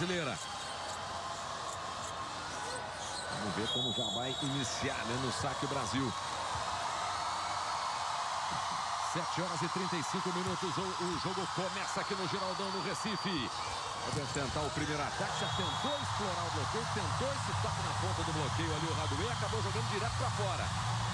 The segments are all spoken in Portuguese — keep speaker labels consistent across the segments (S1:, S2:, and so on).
S1: brasileira. Vamos ver como já vai iniciar, né, no saque o Brasil. 7 horas e 35 minutos. O jogo começa aqui no Geraldão, no Recife. Vai tentar o primeiro ataque. Já tentou explorar o bloqueio. Tentou esse toque na ponta do bloqueio ali. O Radoué acabou jogando direto para fora.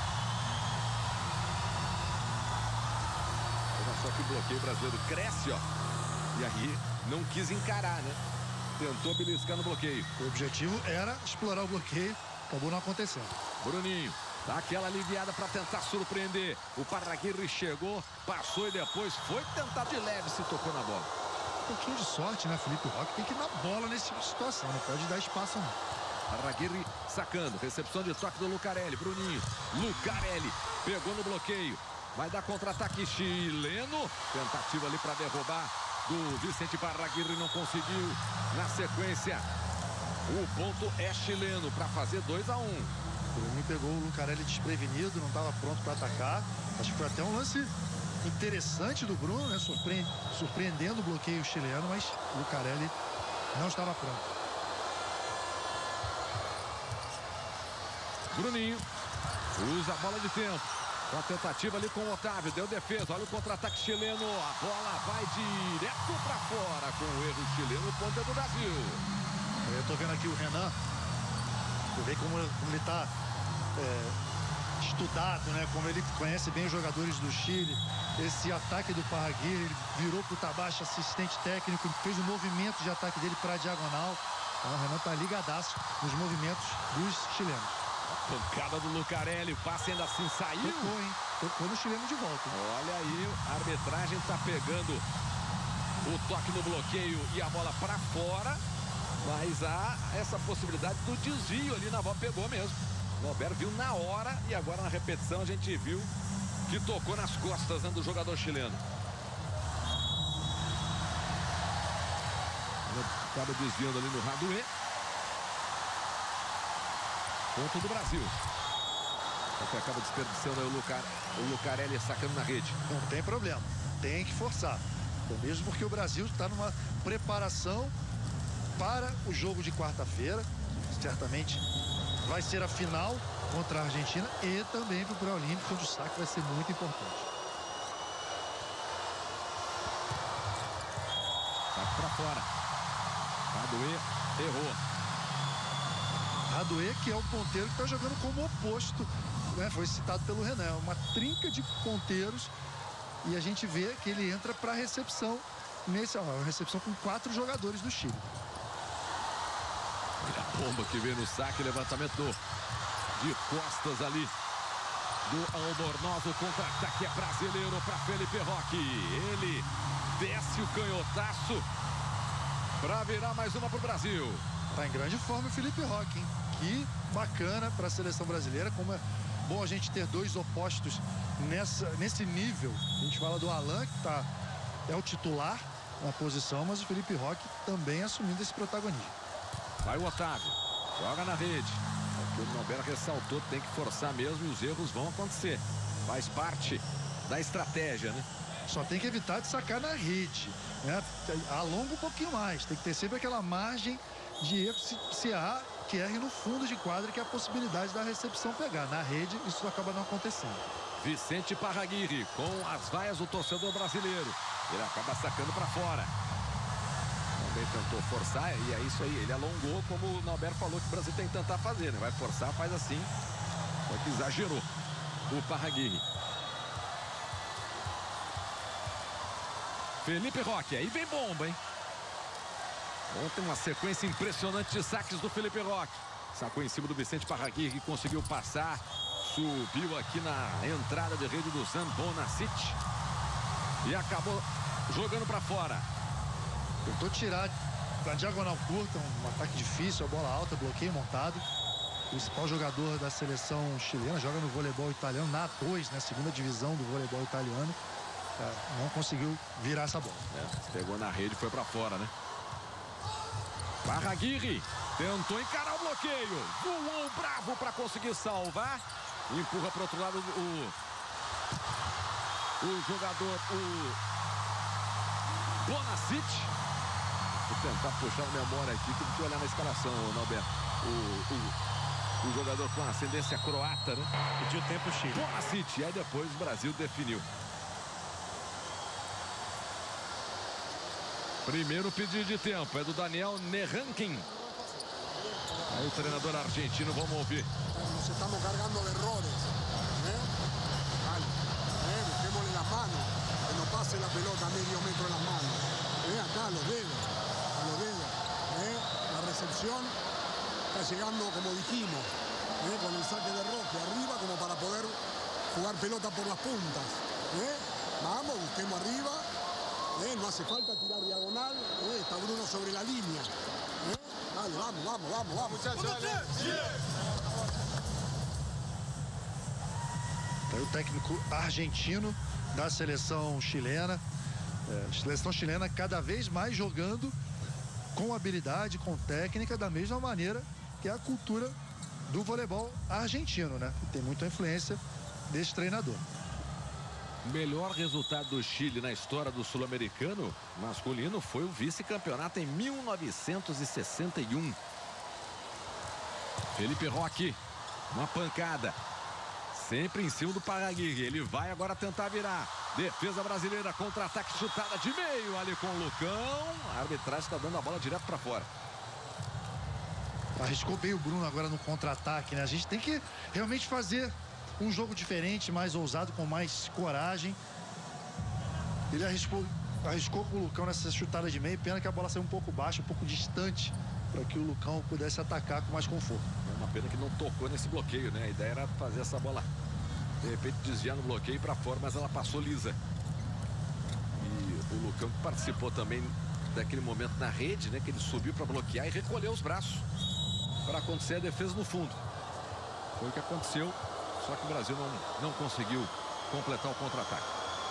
S1: Olha só que o bloqueio brasileiro cresce, ó. E aí não quis encarar, né? Tentou beliscar no bloqueio.
S2: O objetivo era explorar o bloqueio. Acabou não acontecendo.
S1: Bruninho. Dá aquela aliviada para tentar surpreender. O Parraguirre chegou, passou e depois foi tentar de leve, se tocou na bola.
S2: Um pouquinho de sorte, né? Felipe Roque tem que ir na bola nesse tipo de situação. Não pode dar espaço, não.
S1: Parraguirre sacando. Recepção de toque do Lucarelli. Bruninho. Lucarelli pegou no bloqueio. Vai dar contra-ataque chileno. Tentativa ali para derrubar do Vicente Parraguirre. Não conseguiu. Na sequência, o ponto é chileno para fazer 2-1.
S2: O Bruninho pegou o Lucarelli desprevenido, não estava pronto para atacar. Acho que foi até um lance interessante do Bruno, né? Surpreendendo o bloqueio chileno, mas o Lucarelli não estava pronto.
S1: Bruninho usa a bola de tempo. Com a tentativa ali com o Otávio, deu defesa. Olha o contra-ataque chileno. A bola vai direto para fora com o erro chileno. O ponto é do Brasil.
S2: Eu estou vendo aqui o Renan. Você vê como ele está estudado, né? Como ele conhece bem os jogadores do Chile. Esse ataque do Parraguirre, ele virou para o Tabacho, assistente técnico, fez o movimento de ataque dele para a diagonal. Então, o Renan está ligadaço nos movimentos dos chilenos.
S1: A pancada do Lucarelli, o passe ainda assim saiu.
S2: Tocou, hein? Tocou no chileno de volta.
S1: Olha aí, a arbitragem está pegando o toque no bloqueio e a bola para fora. Mas há essa possibilidade do desvio ali na bola. Pegou mesmo. O Norberto viu na hora e agora na repetição a gente viu que tocou nas costas, né, do jogador chileno. Acaba desviando ali no Radoué. Ponto do Brasil. Até acaba desperdiçando o Lucarelli sacando na rede.
S2: Não tem problema. Tem que forçar. Mesmo porque o Brasil está numa preparação para o jogo de quarta-feira. Certamente vai ser a final contra a Argentina e também para o pré-olímpico, onde o saque vai ser muito importante.
S1: Saque para fora. Radoué errou.
S2: Radoué, que é o ponteiro que está jogando como oposto, né? Foi citado pelo Renan. Uma trinca de ponteiros e a gente vê que ele entra para a recepção. Uma recepção com 4 jogadores do Chile.
S1: A bomba que vem no saque, levantamento de costas ali do Albornoz. O contra-ataque é brasileiro para Felipe Roque. Ele desce o canhotaço para virar mais uma para o Brasil.
S2: Tá em grande forma o Felipe Roque, hein? Que bacana para a seleção brasileira. Como é bom a gente ter dois opostos nesse nível. A gente fala do Alan, que é o titular na posição, mas o Felipe Roque também assumindo esse protagonismo.
S1: Vai o Otávio, joga na rede. O Norberto ressaltou, tem que forçar mesmo e os erros vão acontecer. Faz parte da estratégia, né?
S2: Só tem que evitar de sacar na rede, né? Alonga um pouquinho mais, tem que ter sempre aquela margem de erro se errar, que erre no fundo de quadra, que é a possibilidade da recepção pegar. Na rede, isso acaba não acontecendo.
S1: Vicente Parraguirre com as vaias do torcedor brasileiro. Ele acaba sacando para fora. Também tentou forçar e é isso aí. Ele alongou, como o Norberto falou que o Brasil tem que tentar fazer, né? Vai forçar, faz assim. Só que exagerou o Parraguirre. Felipe Roque, aí vem bomba, hein? Ontem uma sequência impressionante de saques do Felipe Roque. Sacou em cima do Vicente Parraguirre, que conseguiu passar. Subiu aqui na entrada de rede do Zambonacic. E acabou jogando para fora.
S2: Tentou tirar da diagonal curta, um ataque difícil, a bola alta, bloqueio montado. O principal jogador da seleção chilena, joga no voleibol italiano, na A2, na segunda divisão do voleibol italiano. Não conseguiu virar essa bola.
S1: Pegou na rede e foi para fora, né? Parraguirre tentou encarar o bloqueio. Voou bravo para conseguir salvar. Empurra para o outro lado o jogador, o Bonacic. Vou tentar puxar a memória aqui, tem que olhar na escalação, Norberto. O jogador com ascendência croata, né?
S3: Pediu tempo o Chile.
S1: Bonacite, aí depois o Brasil definiu. Primeiro pedido de tempo é do Daniel Nerankin. Aí o treinador argentino, vamos ouvir.
S4: Nos estamos cargando de errores. Vale. Busquémosle las manos. Que no pase la pelota a medio metro en las manos. Acá a los dedos. A los dedos. La recepción está llegando como dijimos. Con el saque de Roque arriba como para poder jugar pelota por las puntas. Vamos, busquemos arriba. No hace falta tirar diagonal. Está Bruno sobre la línea. Dale, vamos, vamos, vamos, vamos.
S2: O técnico argentino da seleção chilena. Seleção chilena cada vez mais jogando com habilidade, com técnica, da mesma maneira que é a cultura do voleibol argentino, né? Tem muita influência desse treinador.
S1: Melhor resultado do Chile na história do sul-americano masculino foi o vice-campeonato em 1961. Felipe Roque, uma pancada. Sempre em cima do Paraguirre. Ele vai agora tentar virar. Defesa brasileira, contra-ataque, chutada de meio ali com o Lucão. A arbitragem está dando a bola direto para fora.
S2: Arriscou bem o Bruno agora no contra-ataque, né? A gente tem que realmente fazer um jogo diferente, mais ousado, com mais coragem. Ele arriscou com o Lucão nessa chutada de meio. Pena que a bola saiu um pouco baixa, um pouco distante, para que o Lucão pudesse atacar com mais conforto.
S1: É uma pena que não tocou nesse bloqueio, né? A ideia era fazer essa bola, de repente, desviar no bloqueio para fora, mas ela passou lisa. E o Lucão que participou também daquele momento na rede, né? Que ele subiu para bloquear e recolheu os braços para acontecer a defesa no fundo. Foi o que aconteceu. Só que o Brasil não conseguiu completar o contra-ataque.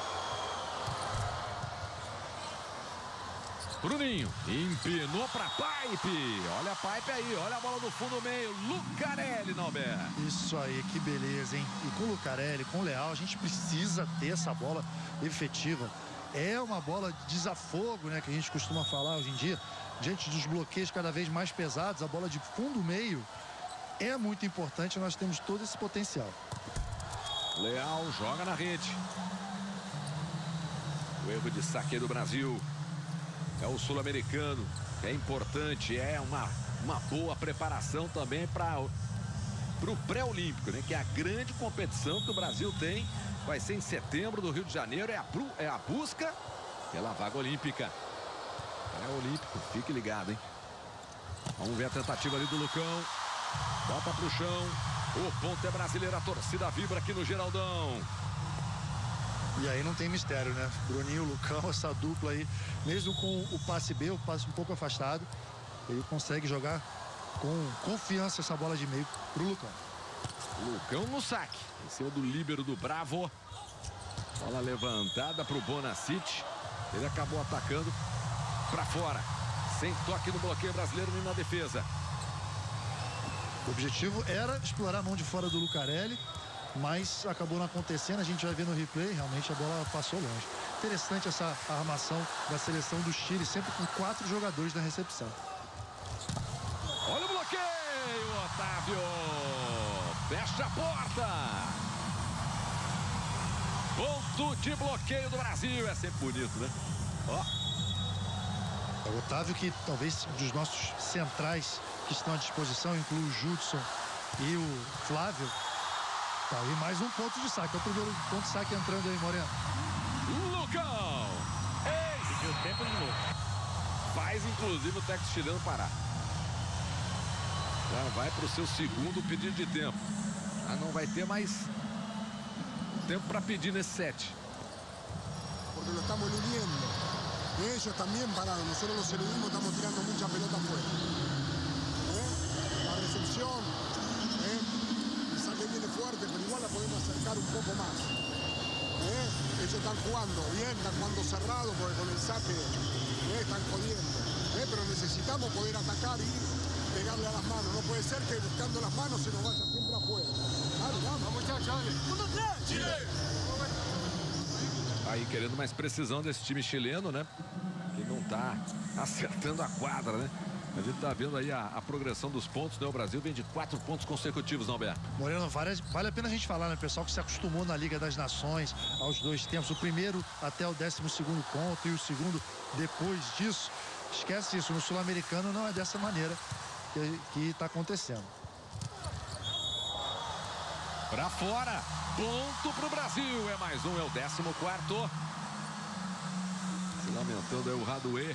S1: Bruninho empinou para Pipe. Olha a Pipe aí, olha a bola do fundo meio. Lucarelli, Norberto.
S2: Isso aí, que beleza, hein? E com o Lucarelli, com o Leal, a gente precisa ter essa bola efetiva. É uma bola de desafogo, né? Que a gente costuma falar hoje em dia. Diante dos bloqueios cada vez mais pesados, a bola de fundo meio é muito importante, nós temos todo esse potencial.
S1: Leal joga na rede. O erro de saque do Brasil. É o sul-americano. É importante, é uma boa preparação também para o pré-olímpico, né? Que é a grande competição que o Brasil tem. Vai ser em setembro do Rio de Janeiro. É a busca pela vaga olímpica. Pré-olímpico, fique ligado, hein? Vamos ver a tentativa ali do Lucão. Bota pro chão. O ponto é brasileiro. A torcida vibra aqui no Geraldão.
S2: E aí não tem mistério, né? Bruninho, Lucão, essa dupla aí, mesmo com o passe B, o passe um pouco afastado, ele consegue jogar com confiança essa bola de meio pro Lucão.
S1: Lucão no saque. Em cima do líbero do Bravo. Bola levantada pro Bonacite. Ele acabou atacando pra fora. Sem toque no bloqueio brasileiro nem na defesa.
S2: O objetivo era explorar a mão de fora do Lucarelli, mas acabou não acontecendo. A gente vai ver no replay, realmente a bola passou longe. Interessante essa armação da seleção do Chile, sempre com 4 jogadores na recepção.
S1: Olha o bloqueio, Otávio. Fecha a porta. Ponto de bloqueio do Brasil. É sempre bonito, né? Ó.
S2: O Otávio, que talvez dos nossos centrais que estão à disposição, inclui o Judson e o Flávio. Tá aí mais um ponto de saque. É o primeiro ponto de saque entrando aí, Moreno.
S1: Lucão!
S3: Pediu tempo de novo.
S1: Faz, inclusive, o técnico chileno parar. Já vai para o seu segundo pedido de tempo. Já não vai ter mais tempo para pedir nesse set.
S4: Porque lo estamos eludiendo. Ellos también parados. Nosotros los eludimos, estamos tirando mucha pelota afuera. La recepción. El saque viene fuerte, pero igual la podemos acercar un poco más. Ellos están jugando bien, están jugando cerrado, porque con el saque están jodiendo. Pero necesitamos poder atacar y pegarle a las manos. No puede ser que buscando las manos se nos vaya siempre afuera. Dale, vamos, muchachos, dale. 1-3, Chile.
S1: Aí querendo mais precisão desse time chileno, né? Que não tá acertando a quadra, né? A gente tá vendo aí a progressão dos pontos, né? O Brasil vem de 4 pontos consecutivos, não, Alberto?
S2: Moreno, vale a pena a gente falar, né? Pessoal que se acostumou na Liga das Nações aos 2 tempos. O primeiro até o 12º ponto e o segundo depois disso. Esquece isso. No Sul-Americano não é dessa maneira que tá acontecendo.
S1: Pra fora. Ponto pro Brasil. É mais um, é o 14º. Se lamentando aí o Radoué.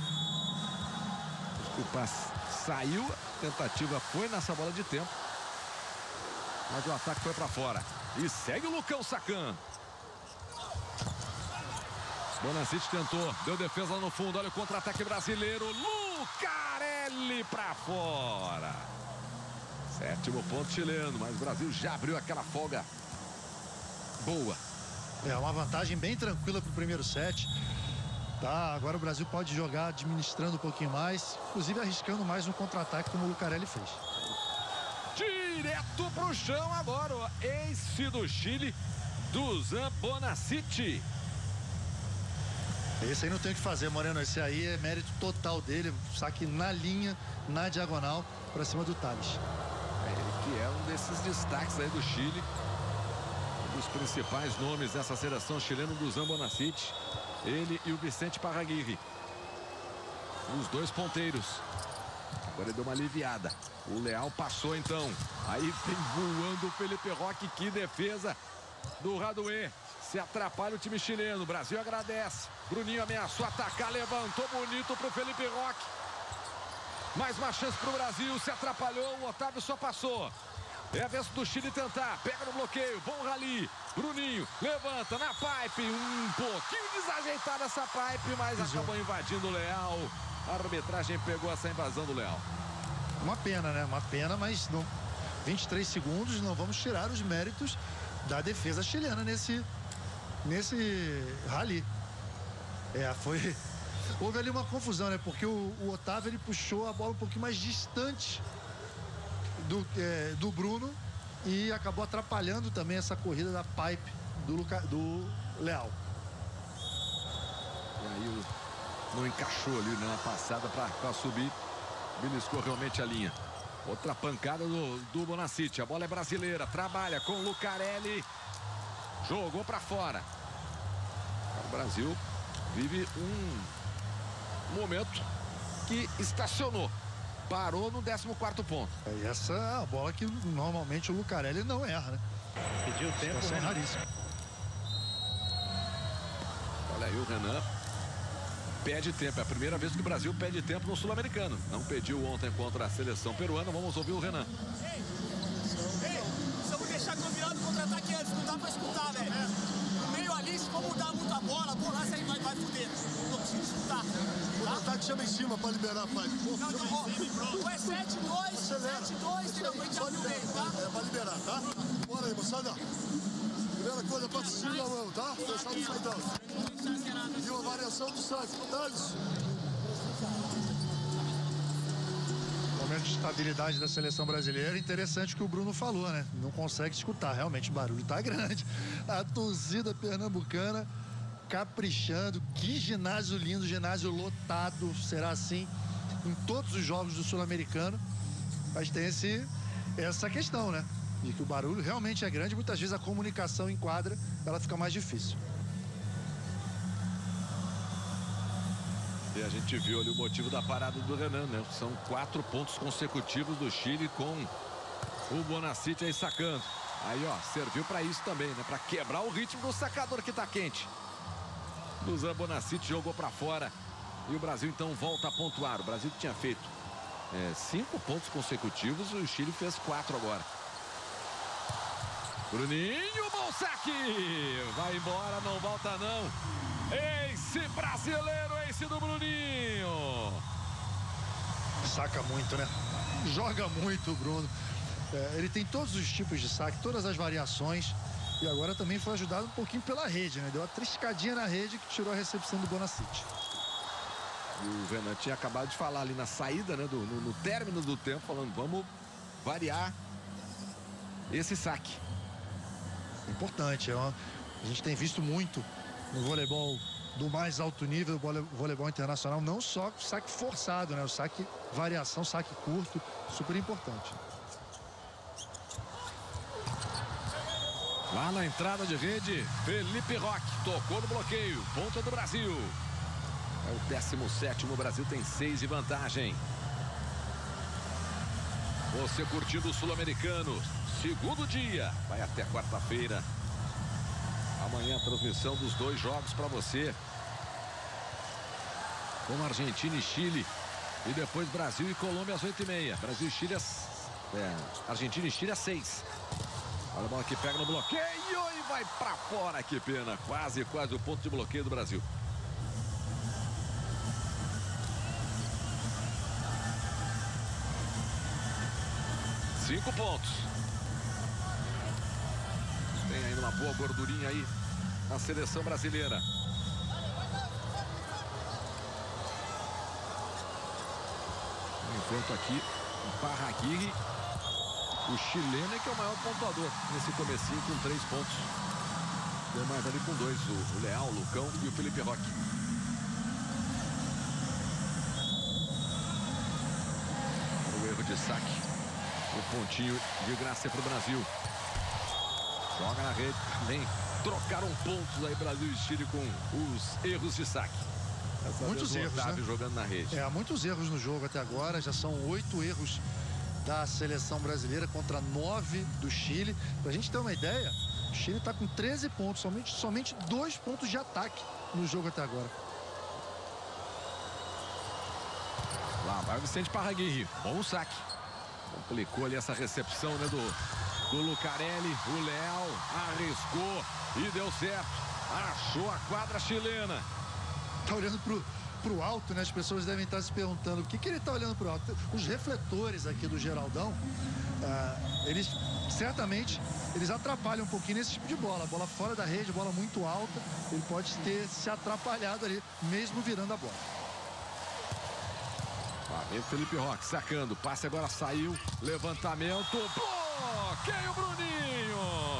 S1: O passe saiu, a tentativa foi nessa bola de tempo. Mas o ataque foi pra fora. E segue o Lucão sacando. Bonacitti tentou, deu defesa lá no fundo. Olha o contra-ataque brasileiro. Lucarelli pra fora. 7º ponto chileno, mas o Brasil já abriu aquela folga boa.
S2: É uma vantagem bem tranquila pro primeiro set. Tá, agora o Brasil pode jogar administrando um pouquinho mais, inclusive arriscando mais um contra-ataque como o Lucarelli fez.
S1: Direto pro chão agora, o ace do Chile, Dusan Bonacitti.
S2: Esse aí não tem o que fazer, Moreno. Esse aí é mérito total dele. Saque na linha, na diagonal, para cima do Tales.
S1: Ele que é um desses destaques aí do Chile. Um dos principais nomes dessa seleção chilena, Dusan Bonacitti. Ele e o Vicente Parraguirre. Os 2 ponteiros. Agora ele deu uma aliviada. O Leal passou então. Aí vem voando o Felipe Roque. Que defesa do Radoué. Se atrapalha o time chileno. O Brasil agradece. Bruninho ameaçou atacar. Levantou bonito pro Felipe Roque. Mais uma chance pro Brasil. Se atrapalhou. O Otávio só passou. É a vez do Chile tentar. Pega no bloqueio. Bom rally. Bruninho levanta na pipe. Um pouquinho desajeitada essa pipe, mas acabou invadindo o Leal. A arbitragem pegou essa invasão do Leal.
S2: Uma pena, né? Uma pena, mas não. 23 segundos, não vamos tirar os méritos da defesa chilena nesse rally. Houve ali uma confusão, né? Porque o Otávio, ele puxou a bola um pouquinho mais distante do Bruno e acabou atrapalhando também essa corrida da pipe do Leal.
S1: E aí não encaixou ali na passada para subir. Beliscou realmente a linha. Outra pancada do Bonacitti. A bola é brasileira. Trabalha com o Lucarelli. Jogou para fora. O Brasil vive um momento que estacionou. Parou no 14º ponto.
S2: E essa é a bola que normalmente o Lucarelli não erra, né?
S3: Pediu o tempo.
S2: Isso é raríssimo.
S1: Olha aí o Renan. Pede tempo. É a primeira vez que o Brasil pede tempo no Sul-Americano. Não pediu ontem contra a seleção peruana. Vamos ouvir o Renan.
S5: Ei, precisamos deixar combinado o contra-ataque antes. Não dá pra escutar, velho. No meio ali, se for mudar muito a bola aí vai fuder. Não consigo escutar.
S4: O ataque chama em cima pra liberar, pai.
S5: Não é 7-2, 7-2, entendeu? Pra gente abrir o meio, tá?
S4: É pra liberar, tá? Bora aí, moçada. Primeira coisa, pra assistir na mão, tá? Fechado o saidão. E uma variação do saque. Thales.
S2: Momento de estabilidade da seleção brasileira. Interessante que o Bruno falou, né? Não consegue escutar. Realmente o barulho tá grande. A torcida pernambucana caprichando. Que ginásio lindo, ginásio lotado. Será assim em todos os jogos do Sul-Americano. Mas tem essa questão, né? De que o barulho realmente é grande. Muitas vezes a comunicação em quadra ela fica mais difícil.
S1: E a gente viu ali o motivo da parada do Renan, né? São 4 pontos consecutivos do Chile com o Bonacitti aí sacando. Aí, ó, serviu para isso também, né? Para quebrar o ritmo do sacador que tá quente. Dusan Bonacitti jogou para fora. E o Brasil então volta a pontuar. O Brasil que tinha feito 5 pontos consecutivos, o Chile fez 4 agora. Bruninho, bom saque! Vai embora, não volta não. Ace brasileiro, ace do Bruninho.
S2: Saca muito, né? Joga muito o Bruno. Ele tem todos os tipos de saque, todas as variações. E agora também foi ajudado um pouquinho pela rede, né? Deu uma triscadinha na rede que tirou a recepção do Bonacitti.
S1: E o Renan tinha acabado de falar ali na saída, né? No término do tempo, falando, vamos variar esse saque.
S2: Importante, a gente tem visto muito no voleibol do mais alto nível do voleibol internacional, não só o saque forçado, né? O saque variação, saque curto, super importante.
S1: Lá na entrada de rede, Felipe Roque tocou no bloqueio, ponta do Brasil. É o 17º, o Brasil tem 6 de vantagem. Você curtindo o Sul-Americano, segundo dia, vai até quarta-feira. Amanhã a transmissão dos 2 jogos para você. Com Argentina e Chile. E depois Brasil e Colômbia às 8h30. Brasil e Chile Argentina e Chile às 6. Olha a bola que pega no bloqueio e vai para fora. Que pena. Quase o ponto de bloqueio do Brasil. Cinco pontos. Tem ainda uma boa gordurinha aí na seleção brasileira. Enquanto aqui o Parraguirre, o chileno, que é o maior pontuador nesse comecinho com 3 pontos. Tem mais ali com 2, o Leal, o Lucão e o Felipe Roque. O erro de saque. O pontinho de graça para o Brasil. Joga na rede. Também trocaram pontos aí Brasil e Chile com os erros de saque.
S2: Muitos erros, né?
S1: Jogando na rede.
S2: Muitos erros no jogo até agora. Já são 8 erros da seleção brasileira contra 9 do Chile. Pra gente ter uma ideia, o Chile tá com 13 pontos, somente 2 pontos de ataque no jogo até agora.
S1: Lá vai o Vicente Parraguirre. Bom saque. Complicou ali essa recepção, né, do Lucarelli. O Leal arriscou e deu certo. Achou a quadra chilena.
S2: Tá olhando pro alto, né? As pessoas devem estar se perguntando o que ele tá olhando pro alto. Os refletores aqui do Geraldão, eles certamente atrapalham um pouquinho nesse tipo de bola. Bola fora da rede, bola muito alta. Ele pode ter se atrapalhado ali, mesmo virando a bola.
S1: Vem o Felipe Roque sacando. Passe agora saiu. Levantamento. Bloqueio Bruninho.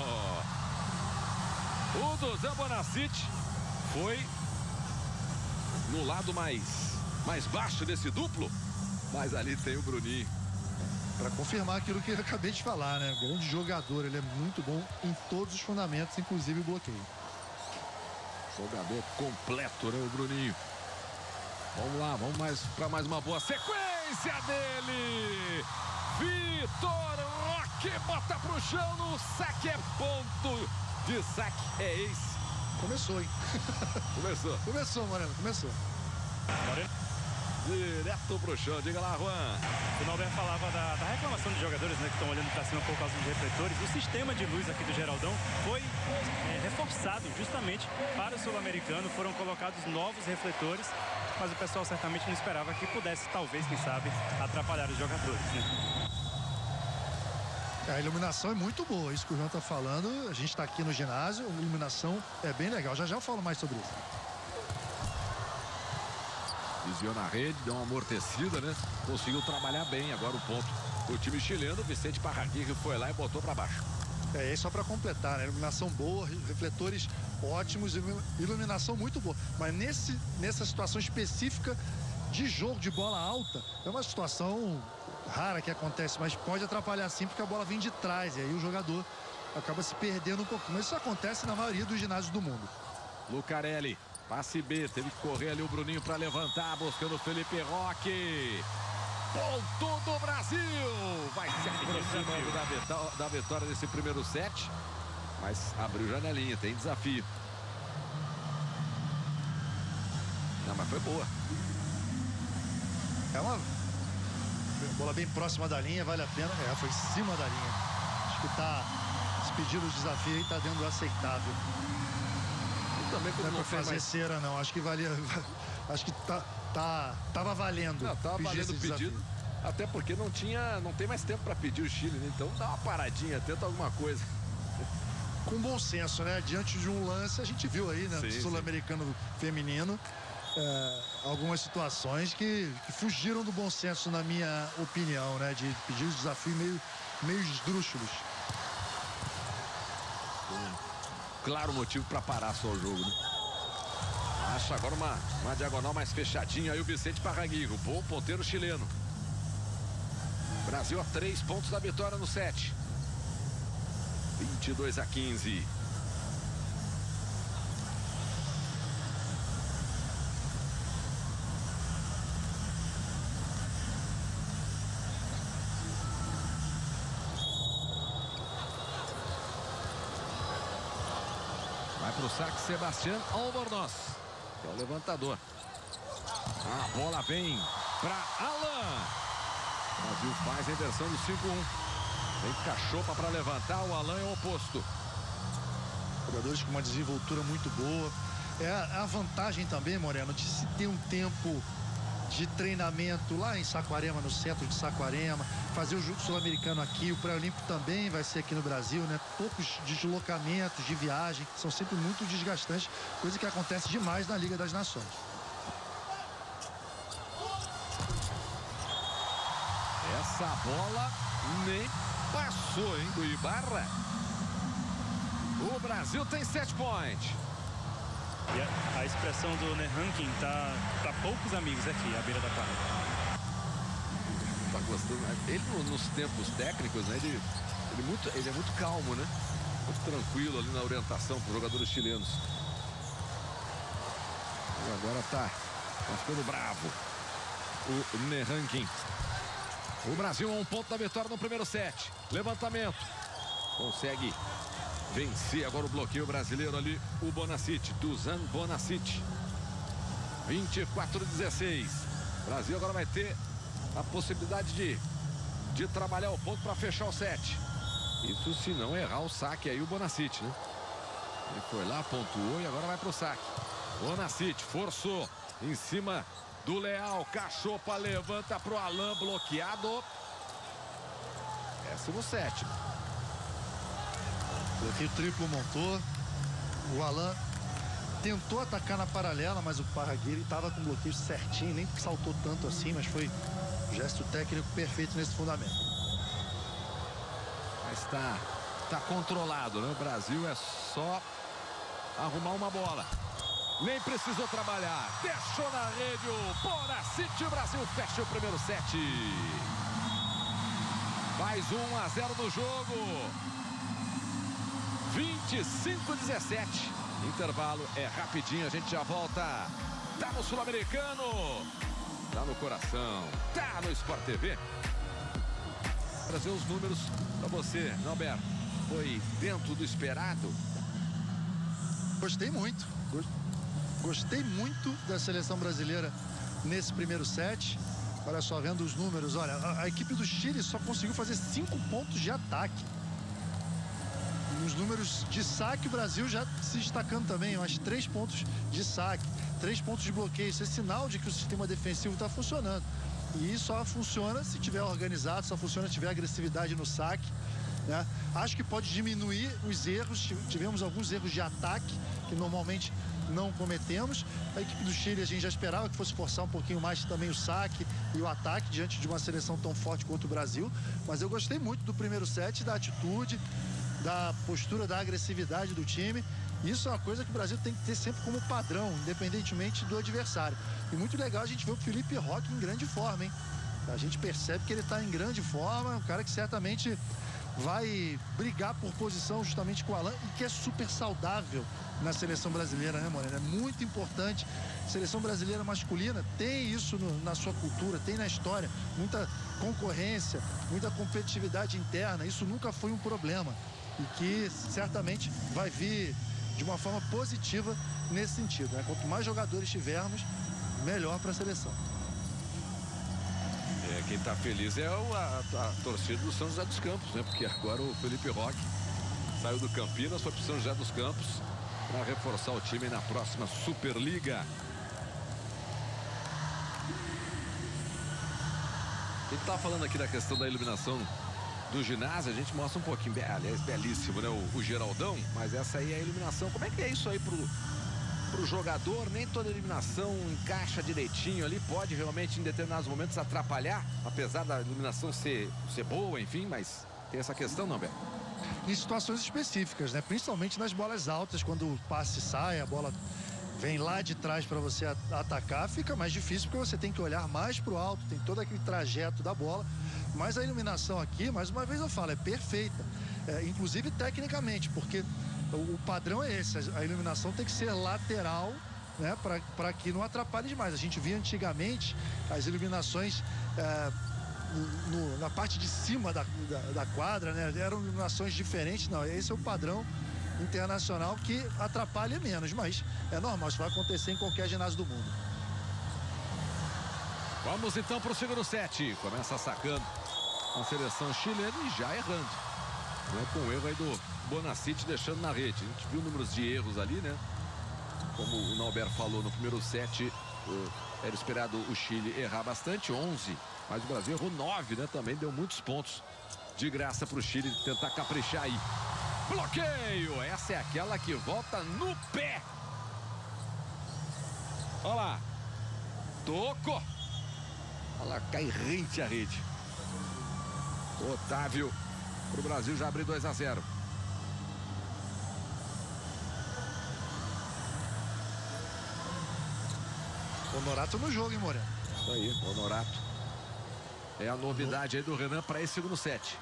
S1: O do Zé Bonacite foi no lado mais baixo desse duplo. Mas ali tem o Bruninho.
S2: Para confirmar aquilo que eu acabei de falar, né? Grande jogador. Ele é muito bom em todos os fundamentos, inclusive o bloqueio.
S1: Jogador completo, né, o Bruninho. Vamos lá, vamos para mais uma boa sequência dele. Vitor Roque bota pro chão no saque, é ponto de saque, é esse.
S2: Começou, hein? Começou, Moreno, começou.
S1: Direto pro chão, diga lá, Juan.
S3: O Norberto falava da reclamação de jogadores, né, que estão olhando para cima por causa dos refletores. O sistema de luz aqui do Geraldão foi reforçado justamente para o sul-americano. Foram colocados novos refletores, mas o pessoal certamente não esperava que pudesse, talvez, quem sabe, atrapalhar os jogadores, né?
S2: A iluminação é muito boa, isso que o João tá falando. A gente tá aqui no ginásio, a iluminação é bem legal. Já eu falo mais sobre isso.
S1: Desviou na rede, deu uma amortecida, né? Conseguiu trabalhar bem agora o ponto. O time chileno, Vicente Parraguirre, foi lá e botou para baixo.
S2: E só para completar, né? Iluminação boa, refletores ótimos, iluminação muito boa. Mas nessa situação específica de jogo de bola alta, é uma situação rara que acontece, mas pode atrapalhar sim, porque a bola vem de trás, e aí o jogador acaba se perdendo um pouquinho. Mas isso acontece na maioria dos ginásios do mundo.
S1: Lucarelli. Passe B, teve que correr ali o Bruninho para levantar, buscando o Felipe Roque. Ponto do Brasil! Vai se aproximando da vitória desse primeiro set. Mas abriu janelinha, tem desafio. Não, mas foi boa.
S2: É uma bola bem próxima da linha, vale a pena. Foi em cima da linha. Acho que tá, esse pedido de desafio aí tá dentro do aceitável.
S1: Também
S2: não é pra fazer mais cera, não. Acho que valia. Acho que tava valendo.
S1: Não, tava valendo o pedido. Até porque não tem mais tempo para pedir o Chile, né? Então dá uma paradinha, tenta alguma coisa.
S2: Com bom senso, né? Diante de um lance, a gente viu aí, né? No sul-americano feminino, algumas situações que fugiram do bom senso, na minha opinião, né? De pedir os desafios meio esdrúxulos.
S1: Claro motivo para parar só o jogo, né? Acha agora uma diagonal mais fechadinha aí o Vicente Parraguirro. Bom ponteiro chileno. Brasil a 3 pontos da vitória no set. 22-15. Vai para o saque Sebastián Albornoz, que é o levantador. A bola vem para Alan. O Brasil faz a inversão do 5-1. Vem Cachopa para levantar, o Alan é o oposto.
S2: Jogadores com uma desenvoltura muito boa. É a vantagem também, Moreno, de se ter um tempo de treinamento lá em Saquarema, no centro de Saquarema, fazer o jogo sul-americano aqui, o pré-olímpico também vai ser aqui no Brasil, né? Poucos deslocamentos de viagem, são sempre muito desgastantes, coisa que acontece demais na Liga das Nações.
S1: Essa bola nem passou, hein, do Ibarra. O Brasil tem 7 pontos.
S3: E a expressão do Nehankin tá para poucos amigos aqui, à beira da quadra.
S1: Tá gostando, né? Ele nos tempos técnicos, né? Ele é muito calmo, né? Muito tranquilo ali na orientação para os jogadores chilenos. E agora tá ficando bravo o Nehankin. O Brasil a 1 ponto da vitória no primeiro set. Levantamento. Consegue vencer agora o bloqueio brasileiro ali, o Bonacite, Dusan Bonacite. 24-16. O Brasil agora vai ter a possibilidade de trabalhar o ponto para fechar o set. Isso se não errar o saque aí o Bonacite, né? Ele foi lá, pontuou e agora vai pro saque. Bonacite forçou em cima do Leal. Cachopa levanta pro Alan, bloqueado. 17º.
S2: Bloqueio triplo montou. O Alan tentou atacar na paralela, mas o Parraguirre estava com o bloqueio certinho, nem saltou tanto assim, mas foi um gesto técnico perfeito nesse fundamento.
S1: Mas tá controlado, né? O Brasil é só arrumar uma bola. Nem precisou trabalhar. Deixou na rede o Bonacite. O Brasil fecha o primeiro set. Mais 1-0 no jogo. 25-17. Intervalo é rapidinho, a gente já volta. Tá no Sul-Americano, tá no coração, tá no Sport TV. Trazer os números para você, Norberto. Foi dentro do esperado?
S2: Gostei muito. Gostei muito da seleção brasileira nesse primeiro set. Olha só, vendo os números, olha, a equipe do Chile só conseguiu fazer 5 pontos de ataque. Nos números de saque, o Brasil já se destacando também, mas 3 pontos de saque, 3 pontos de bloqueio. Isso é sinal de que o sistema defensivo está funcionando. E só funciona se tiver organizado, só funciona se tiver agressividade no saque, né? Acho que pode diminuir os erros. Tivemos alguns erros de ataque que normalmente não cometemos. A equipe do Chile, a gente já esperava que fosse forçar um pouquinho mais também o saque e o ataque diante de uma seleção tão forte quanto o Brasil. Mas eu gostei muito do primeiro set, da atitude, da postura, da agressividade do time. Isso é uma coisa que o Brasil tem que ter sempre como padrão, independentemente do adversário. E muito legal a gente ver o Felipe Roque em grande forma, hein? A gente percebe que ele está em grande forma, um cara que certamente vai brigar por posição justamente com o Alan e que é super saudável na seleção brasileira, né, Moreno? É muito importante. A seleção brasileira masculina tem isso na sua cultura, tem na história, muita concorrência, muita competitividade interna. Isso nunca foi um problema e que certamente vai vir de uma forma positiva nesse sentido, né? Quanto mais jogadores tivermos, melhor para a seleção.
S1: Quem está feliz é a torcida do São José dos Campos, né? Porque agora o Felipe Roque saiu do Campinas, foi para o São José dos Campos para reforçar o time na próxima Superliga. A gente estava falando aqui da questão da iluminação do ginásio, a gente mostra um pouquinho, aliás, belíssimo, né? O Geraldão, mas essa aí é a iluminação. Como é que é isso aí pro jogador? Nem toda iluminação encaixa direitinho ali, pode realmente em determinados momentos atrapalhar, apesar da iluminação ser boa, enfim, mas tem essa questão, não, Beto?
S2: Em situações específicas, né? Principalmente nas bolas altas, quando o passe sai, a bola vem lá de trás para você atacar, fica mais difícil porque você tem que olhar mais para o alto, tem todo aquele trajeto da bola. Mas a iluminação aqui, mais uma vez eu falo, é perfeita. Inclusive tecnicamente, porque o padrão é esse, a iluminação tem que ser lateral, né, para que não atrapalhe demais. A gente via antigamente as iluminações na parte de cima da quadra, né, eram iluminações diferentes. Não, esse é o padrão internacional que atrapalha menos, mas é normal, isso vai acontecer em qualquer ginásio do mundo.
S1: Vamos então para o segundo set. Começa sacando a seleção chilena e já errando, né, com o erro aí do Bonacite deixando na rede. A gente viu números de erros ali, né? Como o Nauber falou no primeiro set, era esperado o Chile errar bastante, 11, mas o Brasil errou 9, né? Também deu muitos pontos de graça para o Chile tentar caprichar aí. Bloqueio! Essa é aquela que volta no pé. Olha lá. Toco. Olha lá, cai rente a rede. Otávio para o Brasil já abre 2-0.
S2: Honorato no jogo, hein, Moreno?
S1: Isso aí, Honorato. É a novidade aí do Renan para esse segundo set.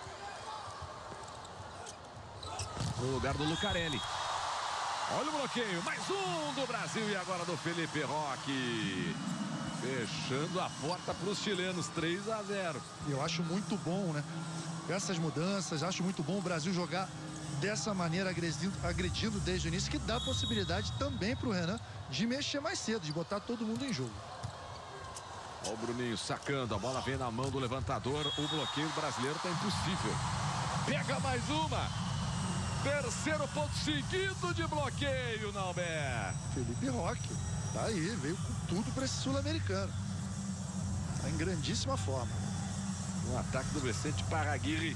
S1: No lugar do Lucarelli. Olha o bloqueio, mais um do Brasil e agora do Felipe Roque. Fechando a porta para os chilenos, 3-0.
S2: Eu acho muito bom, né? Essas mudanças, acho muito bom o Brasil jogar dessa maneira, agredindo desde o início, que dá a possibilidade também para o Renan de mexer mais cedo, de botar todo mundo em jogo.
S1: Olha o Bruninho sacando, a bola vem na mão do levantador, o bloqueio brasileiro tá impossível. Pega mais uma. Terceiro ponto seguido de bloqueio, Nauber.
S2: Felipe Roque, tá aí, veio com tudo para esse sul-americano. Tá em grandíssima forma.
S1: Um ataque do Vicente Paraguirre.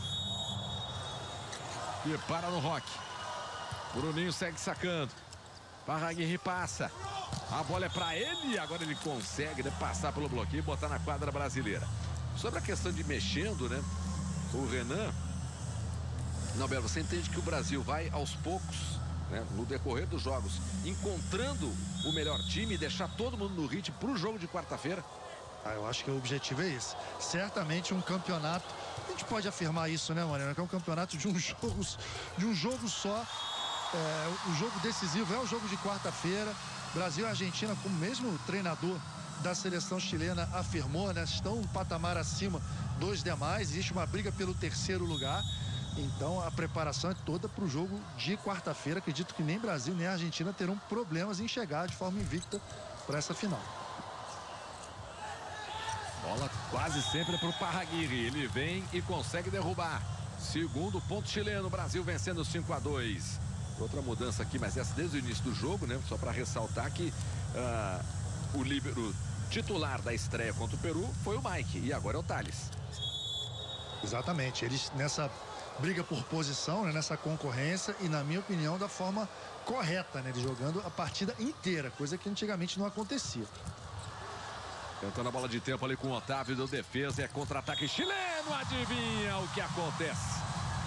S1: E para no Roque. Bruninho segue sacando. Paraguirre passa. A bola é para ele. Agora ele consegue, né, passar pelo bloqueio e botar na quadra brasileira. Sobre a questão de mexendo, né? O Renan. Nauber, você entende que o Brasil vai aos poucos, né, no decorrer dos jogos, encontrando o melhor time e deixar todo mundo no ritmo para o jogo de quarta-feira?
S2: Eu acho que o objetivo é esse. Certamente um campeonato, a gente pode afirmar isso, né, Moreno? Que é um campeonato de um jogo só. O jogo decisivo é o jogo de quarta-feira. Brasil e Argentina, como mesmo o treinador da seleção chilena afirmou, né, estão um patamar acima dos demais. Existe uma briga pelo terceiro lugar. Então a preparação é toda para o jogo de quarta-feira. Acredito que nem Brasil nem Argentina terão problemas em chegar de forma invicta para essa final.
S1: Bola quase sempre para o Paraguirre. Ele vem e consegue derrubar. Segundo ponto chileno, Brasil vencendo 5-2. Outra mudança aqui, mas essa desde o início do jogo, né? Só para ressaltar que o líbero titular da estreia contra o Peru foi o Mike e agora é o Thales.
S2: Exatamente, eles nessa briga por posição, né, nessa concorrência e, na minha opinião, da forma correta, né, ele jogando a partida inteira, coisa que antigamente não acontecia.
S1: Tentando a bola de tempo ali com o Otávio, deu defesa, é contra-ataque chileno, adivinha o que acontece?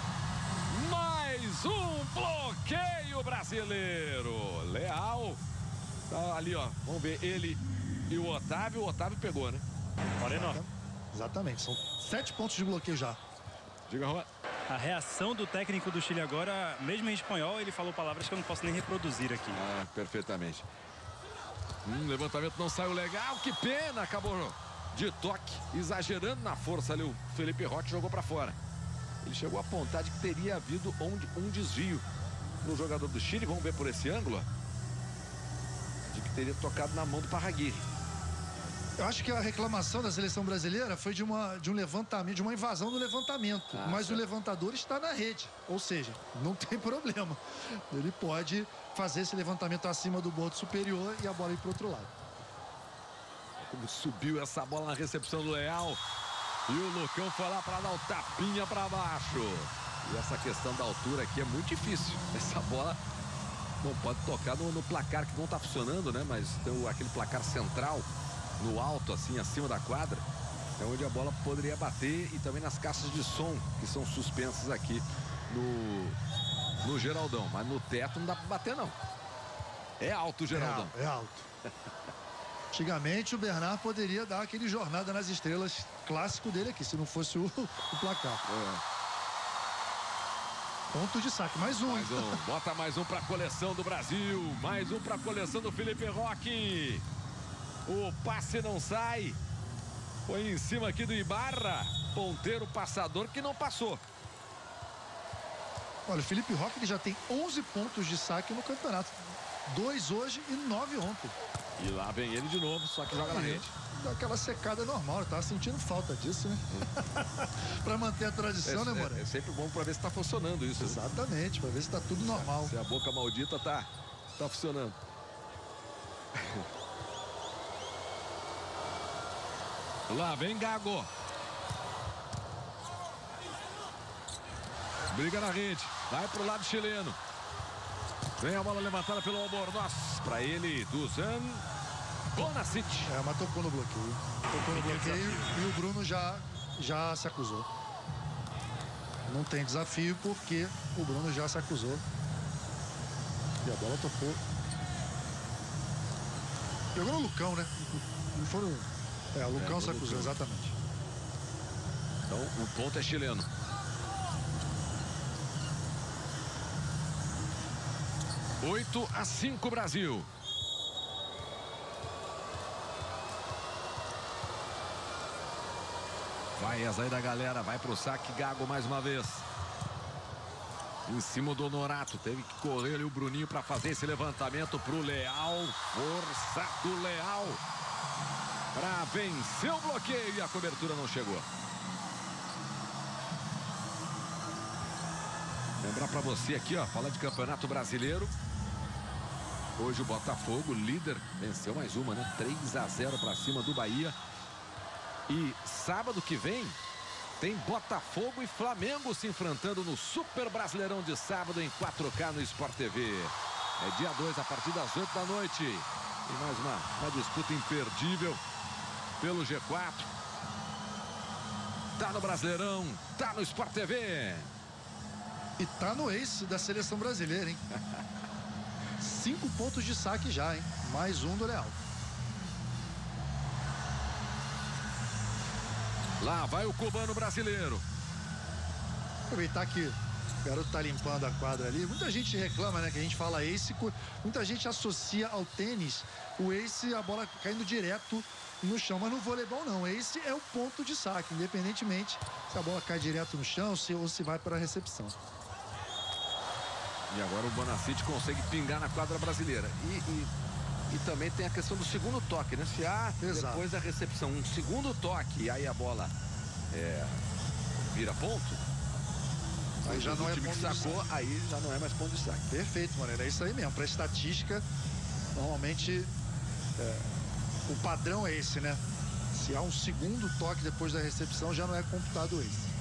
S1: Mais um bloqueio brasileiro. Leal tá ali, ó, vamos ver ele e o Otávio pegou, né?
S3: Moreno.
S2: Exatamente, são 7 pontos de bloqueio já.
S1: Diga, Juan.
S3: A reação do técnico do Chile agora, mesmo em espanhol, ele falou palavras que eu não posso nem reproduzir aqui.
S1: Perfeitamente. Levantamento não saiu legal, que pena, acabou de toque, exagerando na força ali, o Felipe Roque jogou para fora. Ele chegou a apontar de que teria havido um desvio no jogador do Chile, vamos ver por esse ângulo, de que teria tocado na mão do Paraguirre.
S2: Eu acho que a reclamação da seleção brasileira foi de um levantamento, de uma invasão no levantamento. Mas certo. O levantador está na rede. Ou seja, não tem problema. Ele pode fazer esse levantamento acima do bordo superior e a bola ir para o outro lado.
S1: Como subiu essa bola na recepção do Leal. E o Lucão foi lá para dar o tapinha para baixo. E essa questão da altura aqui é muito difícil. Essa bola não pode tocar no placar que não está funcionando, né? Mas tem aquele placar central no alto, assim, acima da quadra, é onde a bola poderia bater, e também nas caixas de som que são suspensas aqui no Geraldão, mas no teto não dá para bater, não. É alto, Geraldão.
S2: É alto. Antigamente o Bernard poderia dar aquele Jornada nas Estrelas clássico dele aqui, se não fosse o placar. Ponto de saque, mais um.
S1: Mais um, bota mais um para a coleção do Brasil, mais um para a coleção do Felipe Roque. O passe não sai. Foi em cima aqui do Ibarra, ponteiro passador que não passou.
S2: Olha, o Felipe Roque ele já tem 11 pontos de saque no campeonato. 2 hoje e 9 ontem.
S1: E lá vem ele de novo, só que joga na rede.
S2: Aquela secada normal, eu tava sentindo falta disso, né? Pra manter a tradição, né, Moreira?
S1: É sempre bom pra ver se tá funcionando isso.
S2: Exatamente, pra ver se tá tudo normal.
S1: Se a boca maldita tá funcionando. Lá vem Gago. Briga na rede, vai pro lado chileno. Vem a bola levantada pelo Albornoz. Pra ele, Dusan Bonacic.
S2: Mas tocou no bloqueio. Tocou no bloqueio e o Bruno já se acusou. Não tem desafio porque o Bruno já se acusou. E a bola tocou. Jogou no Lucão, né? Não foram... o Lucão se acusou, exatamente.
S1: Então, o ponto é chileno. Oito a 5 Brasil. Vai essa aí da galera, vai pro saque. Gago mais uma vez. Em cima do Honorato, teve que correr ali o Bruninho para fazer esse levantamento pro Leal. Força do Leal para vencer o bloqueio e a cobertura não chegou. Lembrar para você aqui, ó, falar de Campeonato Brasileiro. Hoje o Botafogo, líder, venceu mais uma, né? 3-0 para cima do Bahia. E sábado que vem tem Botafogo e Flamengo se enfrentando no Super Brasileirão de sábado em 4K no Sport TV. É dia 2 a partir das 8 da noite. E mais uma disputa imperdível pelo G4. Tá no Brasileirão, tá no Sport TV.
S2: E tá no ace da seleção brasileira, hein? 5 pontos de saque já, hein? Mais um do Leal.
S1: Lá vai o cubano brasileiro.
S2: Aproveitar que o garoto tá limpando a quadra ali. Muita gente reclama, né? Que a gente fala ace. Muita gente associa ao tênis o ace, a bola caindo direto no chão. Mas no voleibol não. Ace é o ponto de saque, independentemente se a bola cai direto no chão ou se vai para a recepção.
S1: E agora o Bonacic consegue pingar na quadra brasileira. E também tem a questão do segundo toque, né? Se há, depois da recepção, um segundo toque e aí a bola vira ponto, aí já não é ponto de saque. Aí já não é mais ponto de saque.
S2: Perfeito, Moreira. É isso aí mesmo. Para estatística, normalmente o padrão é esse, né? Se há um segundo toque depois da recepção, já não é computado esse.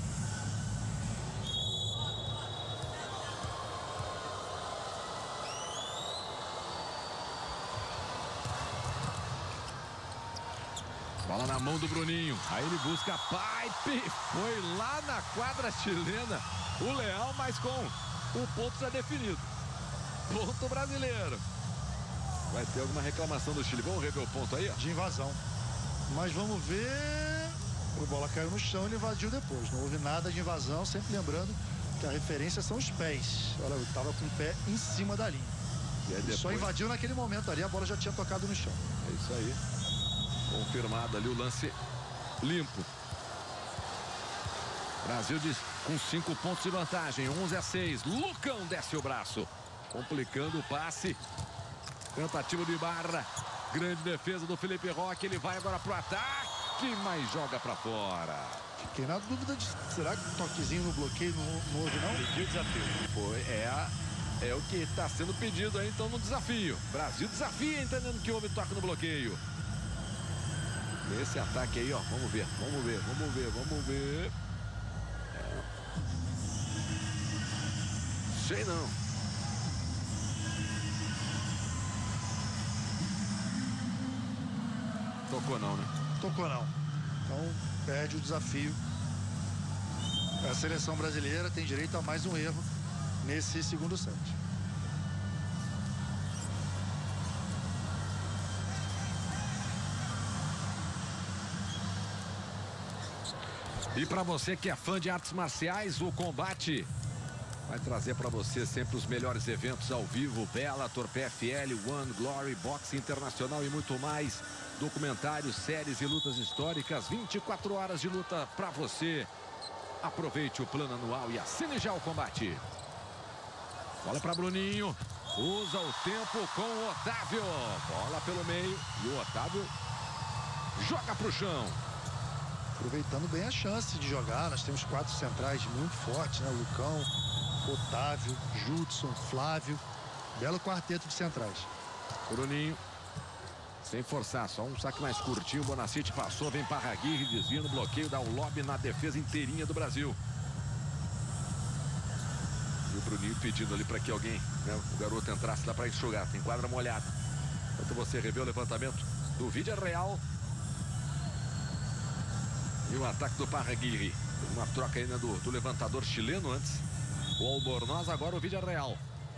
S1: Bola na mão do Bruninho. Aí ele busca a pipe. Foi lá na quadra chilena. O Leal, mas com o ponto já definido. Ponto brasileiro. Vai ter alguma reclamação do Chile. Vamos rever o ponto aí, ó.
S2: De invasão. Mas vamos ver. A bola caiu no chão e ele invadiu depois. Não houve nada de invasão. Sempre lembrando que a referência são os pés. Olha, eu estava com o pé em cima da linha.
S1: E aí depois...
S2: Só invadiu naquele momento ali. A bola já tinha tocado no chão.
S1: É isso aí. Confirmado ali o lance limpo. Brasil com 5 pontos de vantagem. 11-6. Lucão desce o braço. Complicando o passe. Tentativa de Ibarra. Grande defesa do Felipe Roque. Ele vai agora pro ataque, mas joga pra fora.
S2: Fiquei na dúvida de... Será que toquezinho no bloqueio não houve, não?
S3: Pediu desafio.
S1: Foi, é o que está sendo pedido aí, então, no desafio. Brasil desafia, entendendo que houve toque no bloqueio. Esse ataque aí, ó, vamos ver. Sei não. Tocou não, né?
S2: Tocou não. Então, perde o desafio. A seleção brasileira tem direito a mais um erro nesse segundo set.
S1: E para você que é fã de artes marciais, o Combate vai trazer para você sempre os melhores eventos ao vivo. Bellator, PFL, One, Glory, Boxe Internacional e muito mais. Documentários, séries e lutas históricas. 24 horas de luta para você. Aproveite o plano anual e assine já o Combate. Bola para Bruninho. Usa o tempo com o Otávio. Bola pelo meio e o Otávio joga para o chão.
S2: Aproveitando bem a chance de jogar. Nós temos 4 centrais muito fortes, né? Lucão, Otávio, Judson, Flávio. Belo quarteto de centrais.
S1: Bruninho. Sem forçar, só um saque mais curtinho. Bonacite passou, vem Parraguirre, desvia no bloqueio, dá o lobby na defesa inteirinha do Brasil. E o Bruninho pedindo ali para que alguém, né, o garoto entrasse lá para enxugar. Tem quadra molhada. Enquanto você revê o levantamento do Villarreal. E o ataque do Parraguirre. Uma troca ainda do levantador chileno antes. O Albornoz, agora o Villarreal.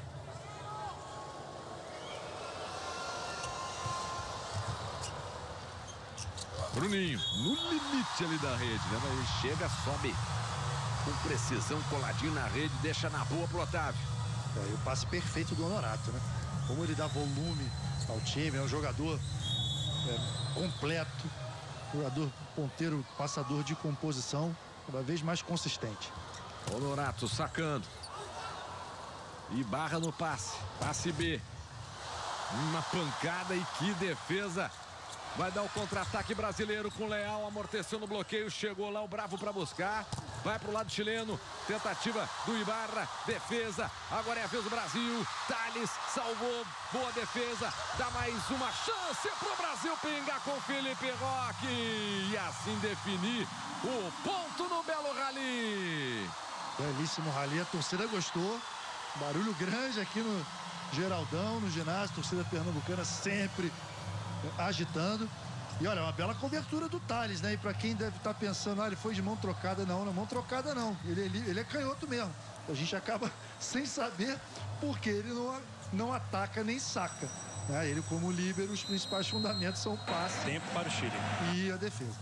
S1: Bruninho, no limite ali da rede, né? Mas ele chega, sobe com precisão, coladinho na rede, deixa na boa pro Otávio.
S2: E o passe perfeito do Honorato, né? Como ele dá volume ao time, é um jogador completo, jogador ponteiro, passador de composição, cada vez mais consistente.
S1: Honorato sacando. E barra no passe. Passe B. Uma pancada e que defesa. Vai dar o contra-ataque brasileiro com Leal, amorteceu no bloqueio, chegou lá o Bravo para buscar, vai pro lado chileno, tentativa do Ibarra, defesa, agora é a vez do Brasil, Thales salvou, boa defesa, dá mais uma chance pro Brasil pingar com Felipe Roque e assim definir o ponto no belo rally.
S2: Belíssimo rally, a torcida gostou, barulho grande aqui no Geraldão, no ginásio, torcida pernambucana sempre agitando. E olha, uma bela cobertura do Thales, né? E para quem deve estar pensando, ele foi de mão trocada, não, mão trocada não. Ele é canhoto mesmo. A gente acaba sem saber porque ele não ataca nem saca. Né? Ele, como líbero, os principais fundamentos são o passe.
S3: Tempo para o Chile.
S2: E a defesa.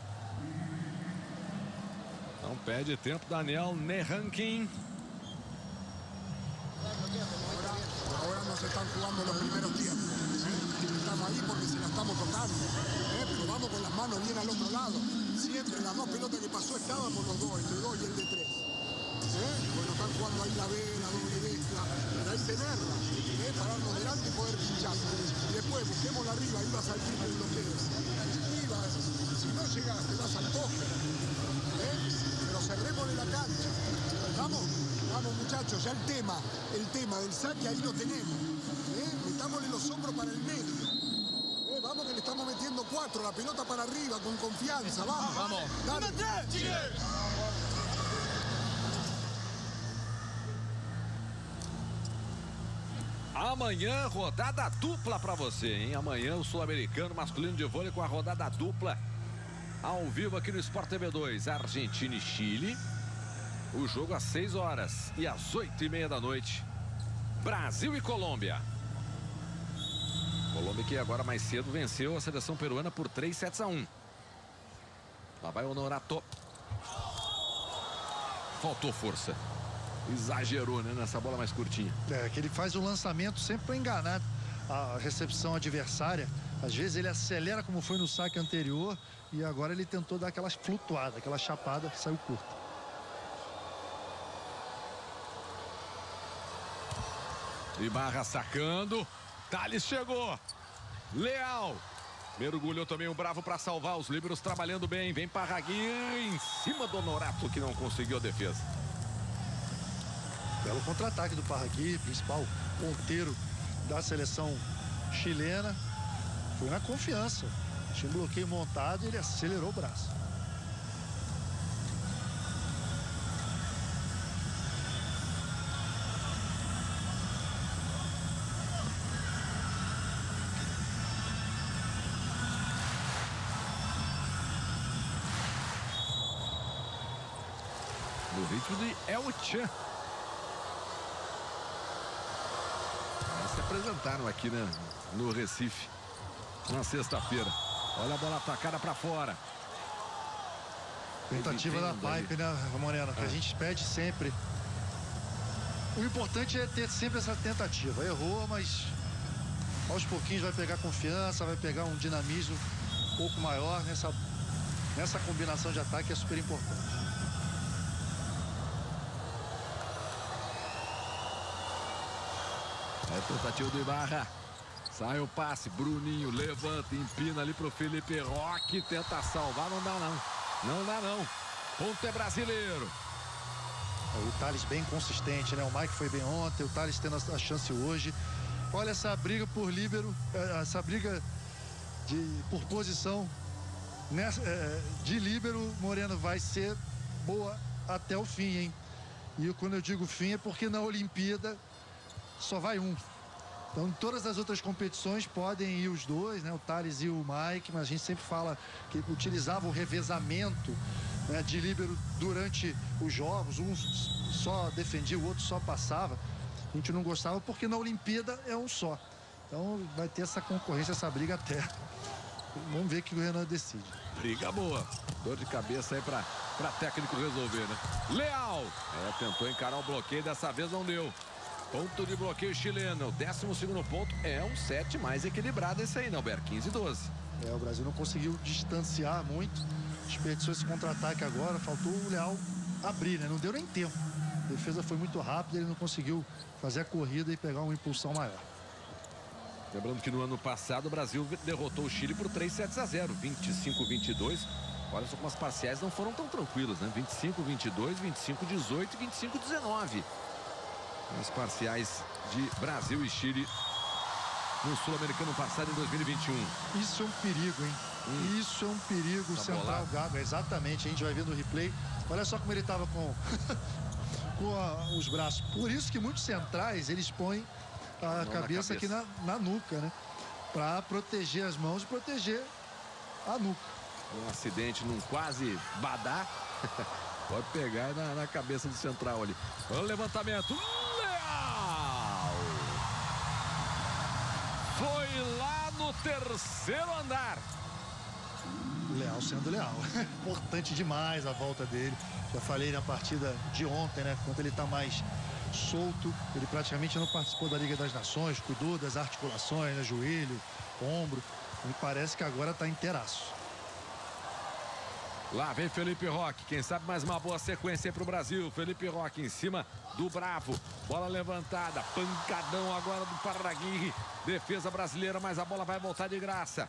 S1: Não perde tempo, Daniel Nerankin.
S4: Ahora nos están jugando los primeros tiempos. Estamos ahí porque se la estamos tocando. Pero vamos con las manos bien al otro lado. Siempre las 2 pelotas que pasó estaban por los 2, el de 2 y el de 3. Bueno, están jugando ahí la B, la doble mezcla. Pero ahí tenerla. Pararnos delante y poder pinchar. Y después busquémosla arriba, ahí vas al triple bloqueo. Si no llegas, te vas al toque. Pero cerrémosle la cancha. Vamos. Vamos muchachos, ya el tema del saque ahí lo tenemos. Metámosle los hombros para el medio. Vamos que le estamos metiendo 4, la pelota para arriba con confianza. Vamos. Vamos. Dale.
S1: Amanhã, rodada dupla para você, hein? Amanhã o sul-americano masculino de vôlei com a rodada dupla ao vivo aqui no Sport TV 2. Argentina e Chile. O jogo às 6 horas e às 8h30 da noite. Brasil e Colômbia. Colômbia que agora mais cedo venceu a seleção peruana por 3-1. Lá vai o Honorato. Faltou força. Exagerou, né, nessa bola mais curtinha.
S2: Que ele faz o lançamento sempre para enganar a recepção adversária. Às vezes ele acelera como foi no saque anterior e agora ele tentou dar aquelas flutuadas, aquela chapada que saiu curta.
S1: Ibarra sacando. Thales chegou. Leal. Mergulhou também o Bravo para salvar os líberos trabalhando bem. Vem Parraguirre em cima do Honorato que não conseguiu a defesa.
S2: Belo contra-ataque do Parraguirre, principal ponteiro da seleção chilena. Foi na confiança. Tinha um bloqueio montado e ele acelerou o braço.
S1: No ritmo de El Chan. Se apresentaram aqui, né, no Recife na sexta-feira. Olha a bola atacada para fora.
S2: Tentativa da Pipe, né, Moreno? Que a gente pede sempre. O importante é ter sempre essa tentativa. Errou, mas aos pouquinhos vai pegar confiança, vai pegar um dinamismo um pouco maior nessa combinação de ataque, é super importante.
S1: É tentativa do Ibarra. Sai o passe, Bruninho levanta, empina ali pro Felipe Roque, tenta salvar, não dá não. Não dá não. Ponto é brasileiro.
S2: O Thales bem consistente, né? O Mike foi bem ontem, o Thales tendo a chance hoje. Olha essa briga por líbero, essa briga por posição de líbero, Moreno, vai ser boa até o fim, hein? E quando eu digo fim é porque na Olimpíada só vai um. Então, em todas as outras competições podem ir os dois, né? O Thales e o Mike, mas a gente sempre fala que utilizava o revezamento, né, de líbero durante os jogos. Um só defendia, o outro só passava. A gente não gostava porque na Olimpíada é um só. Então vai ter essa concorrência, essa briga até. Vamos ver o que o Renan decide.
S1: Briga boa. Dor de cabeça aí para técnico resolver, né? Leal. Tentou encarar o bloqueio, dessa vez não deu. Ponto de bloqueio chileno. O 12º ponto é um set mais equilibrado esse aí, não, Ber? 15-12.
S2: O Brasil não conseguiu distanciar muito. Desperdiçou esse contra-ataque agora. Faltou o Leal abrir, né? Não deu nem tempo. A defesa foi muito rápida, ele não conseguiu fazer a corrida e pegar uma impulsão maior.
S1: Lembrando que no ano passado o Brasil derrotou o Chile por 3-0, 25-22. Olha só como as parciais não foram tão tranquilas, né? 25-22, 25-18 e 25-19. As parciais de Brasil e Chile no Sul-Americano passado em 2021.
S2: Isso é um perigo, hein? Isso é um perigo, tá Central Gaga. Exatamente, a gente vai ver no replay. Olha só como ele estava com os braços. Por isso que muitos centrais, eles põem a cabeça aqui na nuca, né? Para proteger as mãos e proteger a nuca.
S1: Um acidente num quase badá. Pode pegar na cabeça do central ali. Olha o levantamento. Leal! Foi lá no terceiro andar.
S2: Leal sendo Leal. Importante demais a volta dele. Já falei na partida de ontem, né? Quando ele tá mais solto, ele praticamente não participou da Liga das Nações, cuidou das articulações, né? Joelho, ombro. Me parece que agora tá inteiraço.
S1: Lá vem Felipe Roque, quem sabe mais uma boa sequência para o Brasil. Felipe Roque em cima do Bravo, bola levantada, pancadão agora do Parraguirre, defesa brasileira, mas a bola vai voltar de graça.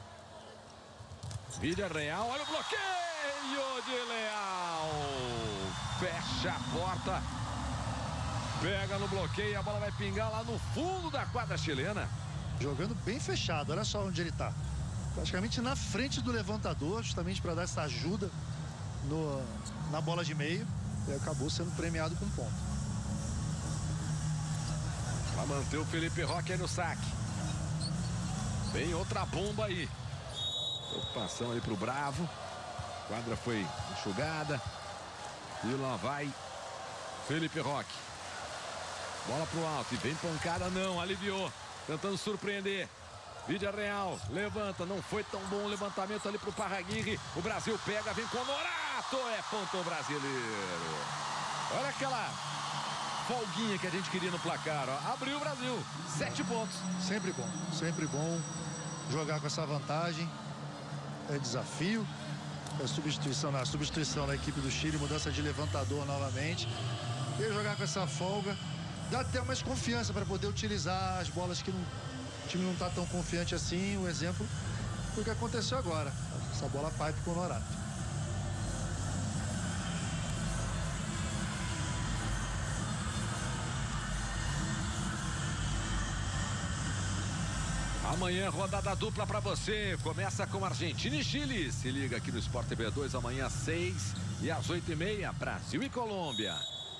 S1: Villarreal, olha o bloqueio de Leal, fecha a porta, pega no bloqueio, a bola vai pingar lá no fundo da quadra chilena.
S2: Jogando bem fechado, olha só onde ele tá. Praticamente na frente do levantador, justamente para dar essa ajuda na bola de meio. E acabou sendo premiado com ponto.
S1: Vai manter o Felipe Roque aí no saque. Vem outra bomba aí. Preocupação aí pro Bravo. A quadra foi enxugada. E lá vai Felipe Roque. Bola pro alto. E vem pancada, não. Aliviou. Tentando surpreender. Villarreal levanta, não foi tão bom o levantamento ali pro Parraguirre. O Brasil pega, vem com o Norato, é ponto brasileiro. Olha aquela folguinha que a gente queria no placar, ó. Abriu o Brasil, 7 pontos.
S2: Sempre bom jogar com essa vantagem. É desafio. A substituição da equipe do Chile, mudança de levantador novamente. E jogar com essa folga dá até mais confiança para poder utilizar as bolas que o time não está tão confiante assim. O exemplo foi o que aconteceu agora. Essa bola pipe com o Norato.
S1: Amanhã rodada dupla para você. Começa com Argentina e Chile. Se liga aqui no Sport TV 2 amanhã às 6 e às 8h30, Brasil e Colômbia.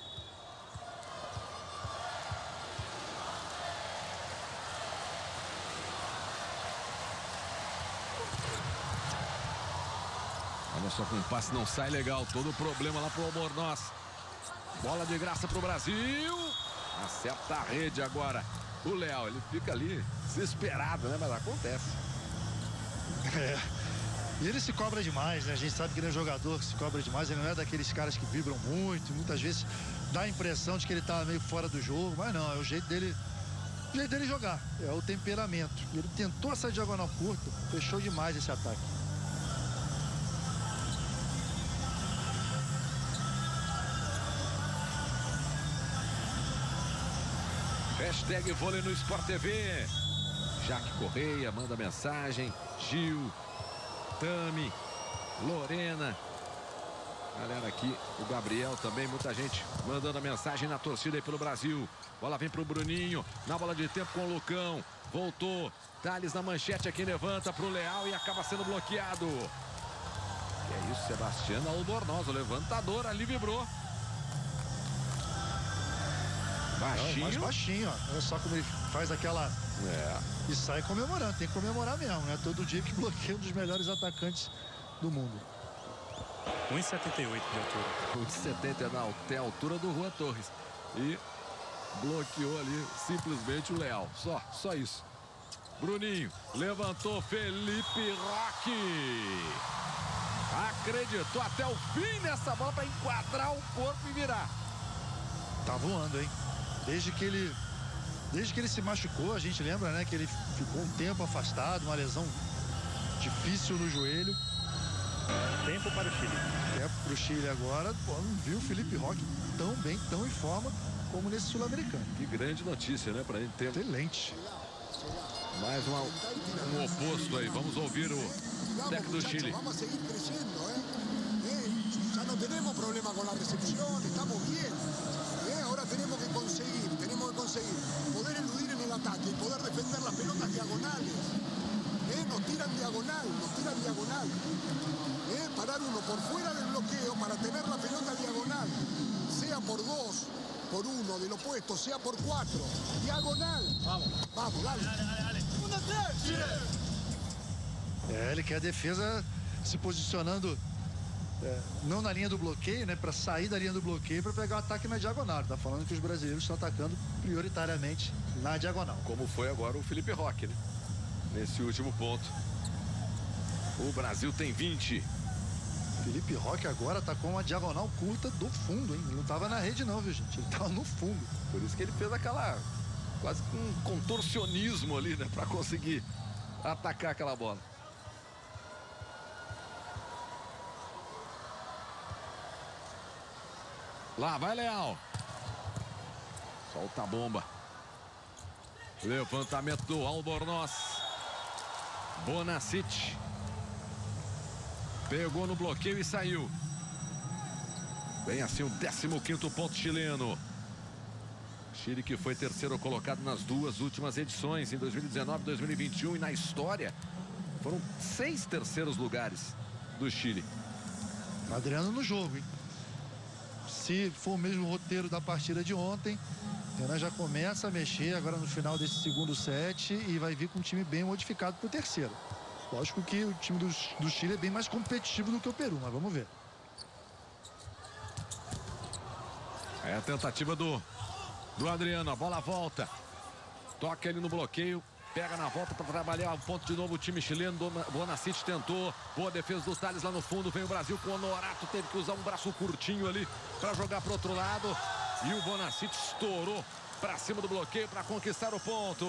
S1: Olha só como o passe não sai legal. Todo o problema lá pro Albornoz. Bola de graça pro Brasil. Acerta a rede agora. O Leal, ele fica ali desesperado, né? Mas acontece.
S2: E ele se cobra demais, né? A gente sabe que ele é um jogador que se cobra demais. Ele não é daqueles caras que vibram muito. Muitas vezes dá a impressão de que ele tá meio fora do jogo. Mas não, é o jeito dele jogar. É o temperamento. Ele tentou essa diagonal curta. Fechou demais esse ataque.
S1: Hashtag vôlei no Sport TV. Jaque Correia manda mensagem. Gil, Tami, Lorena. Galera aqui, o Gabriel também, muita gente mandando a mensagem na torcida aí pelo Brasil. Bola vem pro Bruninho, na bola de tempo com o Lucão. Voltou, Thales na manchete aqui, levanta pro Leal e acaba sendo bloqueado. Que é isso, Sebastião Albornoz, o levantador ali vibrou. Baixinho.
S2: Mais baixinho, ó. Olha só como ele faz aquela... E sai comemorando, tem que comemorar mesmo, né? Todo dia que bloqueia um dos melhores atacantes do mundo.
S3: 1,78 de altura.
S1: 1,70 tem a altura do Juan Torres. E bloqueou ali simplesmente o Leal. Só isso. Bruninho levantou, Felipe Roque. Acreditou até o fim nessa bola para enquadrar o corpo e virar.
S2: Tá voando, hein? Desde que ele se machucou, a gente lembra, né? Que ele ficou um tempo afastado, uma lesão difícil no joelho.
S3: Tempo para o Chile.
S2: Tempo para o Chile agora. Pô, não viu o Felipe Roque tão bem, tão em forma como nesse sul-americano.
S1: Que grande notícia, né? Pra gente ter
S2: excelente.
S1: Mais um oposto aí. Vamos ouvir o técnico do Chile.
S4: Vamos seguir crescendo, ya no tenemos problema con la recepción, estamos bien. Ahora tenemos que conseguir poder eludir en el ataque y poder defender las pelotas diagonales. Nos tiran diagonal. Parar uno por fuera del bloqueo para tener la pelota diagonal. Sea por 2, por 1 del opuesto, sea por 4. Diagonal. Vamos, dale. 1, 3,
S2: ele quer a defesa se posicionando não na linha do bloqueio, né? Para sair da linha do bloqueio para pegar o ataque na diagonal. Tá falando que os brasileiros estão atacando prioritariamente na diagonal.
S1: Como foi agora o Felipe Roque, né? Nesse último ponto. O Brasil tem 20.
S2: Felipe Roque agora tá com uma diagonal curta do fundo, hein? Ele não tava na rede não, viu, gente? Ele tava no fundo.
S1: Por isso que ele fez aquela... quase um contorcionismo ali, né? Para conseguir atacar aquela bola. Lá vai Leal. Solta a bomba. Levantamento do Albornoz. Bonacite. Pegou no bloqueio e saiu. Vem assim o 15º ponto chileno. Chile que foi terceiro colocado nas duas últimas edições, em 2019 e 2021. E na história foram 6 terceiros lugares do Chile.
S2: Adriano no jogo, hein? Se for o mesmo roteiro da partida de ontem, Renan já começa a mexer agora no final desse segundo set e vai vir com um time bem modificado para o terceiro. Lógico que o time do Chile é bem mais competitivo do que o Peru, mas vamos ver.
S1: É a tentativa do Adriano, a bola volta. Toca ele no bloqueio, pega na volta para trabalhar o ponto de novo o time chileno. Bonacite tentou, boa defesa do Thales lá no fundo. Vem o Brasil com o Honorato, teve que usar um braço curtinho ali para jogar para o outro lado. E o Bonacite estourou para cima do bloqueio para conquistar o ponto.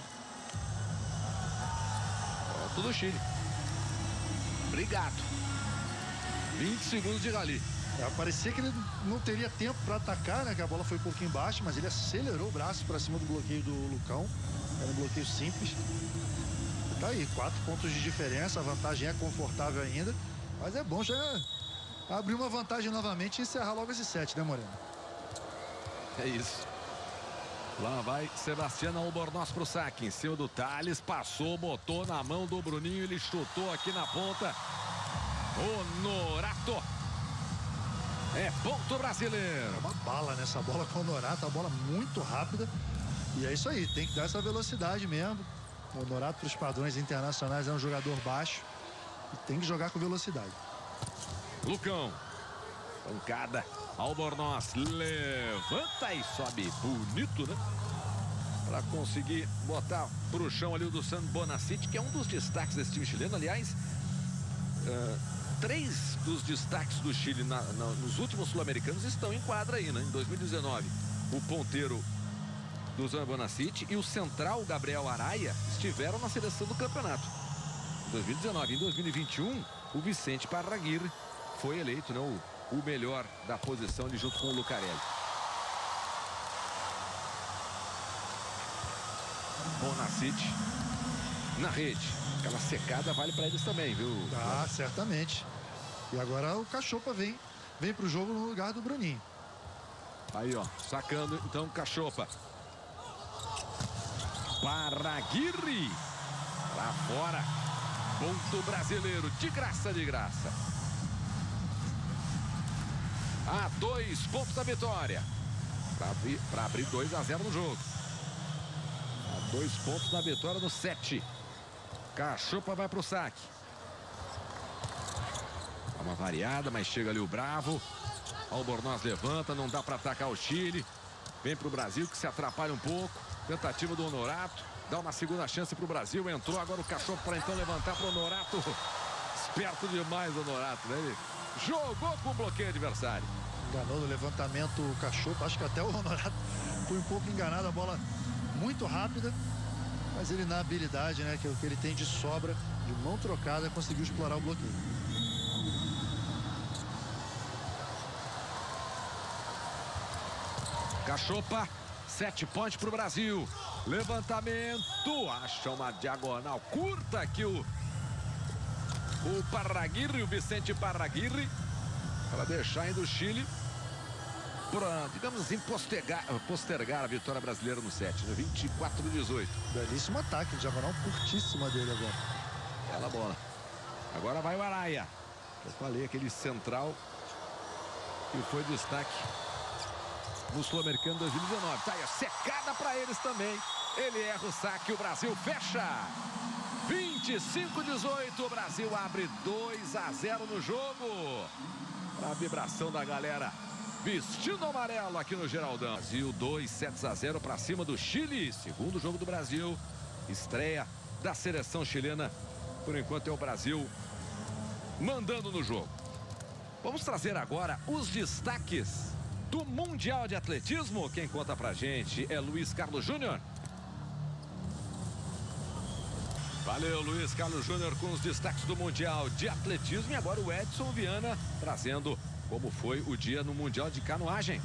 S1: Ponto do Chile. Obrigado. 20 segundos de rally.
S2: Parecia que ele não teria tempo para atacar, né? Que a bola foi um pouquinho embaixo, mas ele acelerou o braço para cima do bloqueio do Lucão. Era um bloqueio simples. Tá aí, 4 pontos de diferença. A vantagem é confortável ainda. Mas é bom já abrir uma vantagem novamente e encerrar logo esse set, né, Moreno?
S1: É isso. Lá vai Sebastião Albornoz pro saque. Em cima do Thales. Passou, botou na mão do Bruninho. Ele chutou aqui na ponta. Honorato. É ponto brasileiro.
S2: É uma bala nessa bola com o Honorato. A bola muito rápida. E é isso aí. Tem que dar essa velocidade mesmo. O Honorato, para os padrões internacionais, é um jogador baixo. E tem que jogar com velocidade.
S1: Lucão. Pancada. Albornoz levanta e sobe. Bonito, né? Para conseguir botar pro chão ali o do San Bonacite, que é um dos destaques desse time chileno. Aliás, 3 dos destaques do Chile nos últimos sul-americanos estão em quadra aí, né? Em 2019, o ponteiro do Zan Bonacite e o central Gabriel Araya estiveram na seleção do campeonato. Em 2019, em 2021, o Vicente Parraguirre foi eleito, né, o melhor da posição ali junto com o Lucarelli. Bonacite na rede. Aquela secada vale para eles também, viu?
S2: Ah, certamente. E agora o Cachopa vem pro jogo no lugar do Bruninho.
S1: Aí, ó, sacando então o Cachopa. Parraguirre lá fora. Ponto brasileiro, de graça, de graça. A 2 pontos da vitória. Para abrir 2-0 no jogo. A 2 pontos da vitória no 7. Cachopa vai para o saque. Dá uma variada, mas chega ali o Bravo. Albornoz levanta, não dá para atacar o Chile. Vem para o Brasil, que se atrapalha um pouco. Tentativa do Honorato. Dá uma segunda chance para o Brasil. Entrou agora o Cachopa para então levantar para o Honorato. Esperto demais o Honorato, né? Ele jogou com o bloqueio adversário.
S2: Enganou no levantamento o Cachopa. Acho que até o Honorato foi um pouco enganado. A bola muito rápida. Mas ele, na habilidade, né, que é o que ele tem de sobra, de mão trocada, conseguiu explorar o bloqueio.
S1: Cachopa, 7 pontos para o Brasil. Levantamento, acha uma diagonal curta aqui o Parraguirre, o Vicente Parraguirre, para deixar ainda o Chile para, digamos assim, postergar a vitória brasileira no 7, no 24-18.
S2: Belíssimo ataque, diagonal curtíssima dele agora.
S1: Bela bola. Agora vai o Araya. Eu falei, aquele central que foi destaque no Sul-Americano 2019. Tá aí a secada para eles também. Ele erra o saque, o Brasil fecha. 25-18, o Brasil abre 2-0 no jogo. Para a vibração da galera vestindo amarelo aqui no Geraldão. Brasil 2-0 para cima do Chile. Segundo jogo do Brasil. Estreia da seleção chilena. Por enquanto é o Brasil mandando no jogo. Vamos trazer agora os destaques do Mundial de Atletismo. Quem conta pra gente é Luiz Carlos Júnior. Valeu, Luiz Carlos Júnior, com os destaques do Mundial de Atletismo. E agora o Edson Viana trazendo como foi o dia no Mundial de Canoagem.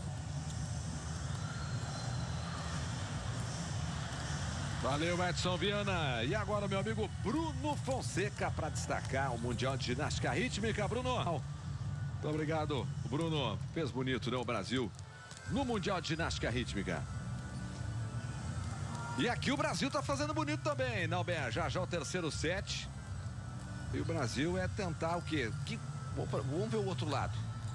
S1: Valeu, Edson Viana. E agora meu amigo Bruno Fonseca para destacar o Mundial de Ginástica Rítmica. Bruno. Muito obrigado, Bruno. Fez bonito, né, o Brasil no Mundial de Ginástica Rítmica. E aqui o Brasil tá fazendo bonito também, não, Ben? Já o terceiro set. E o Brasil é tentar o quê? Vamos ver o outro lado.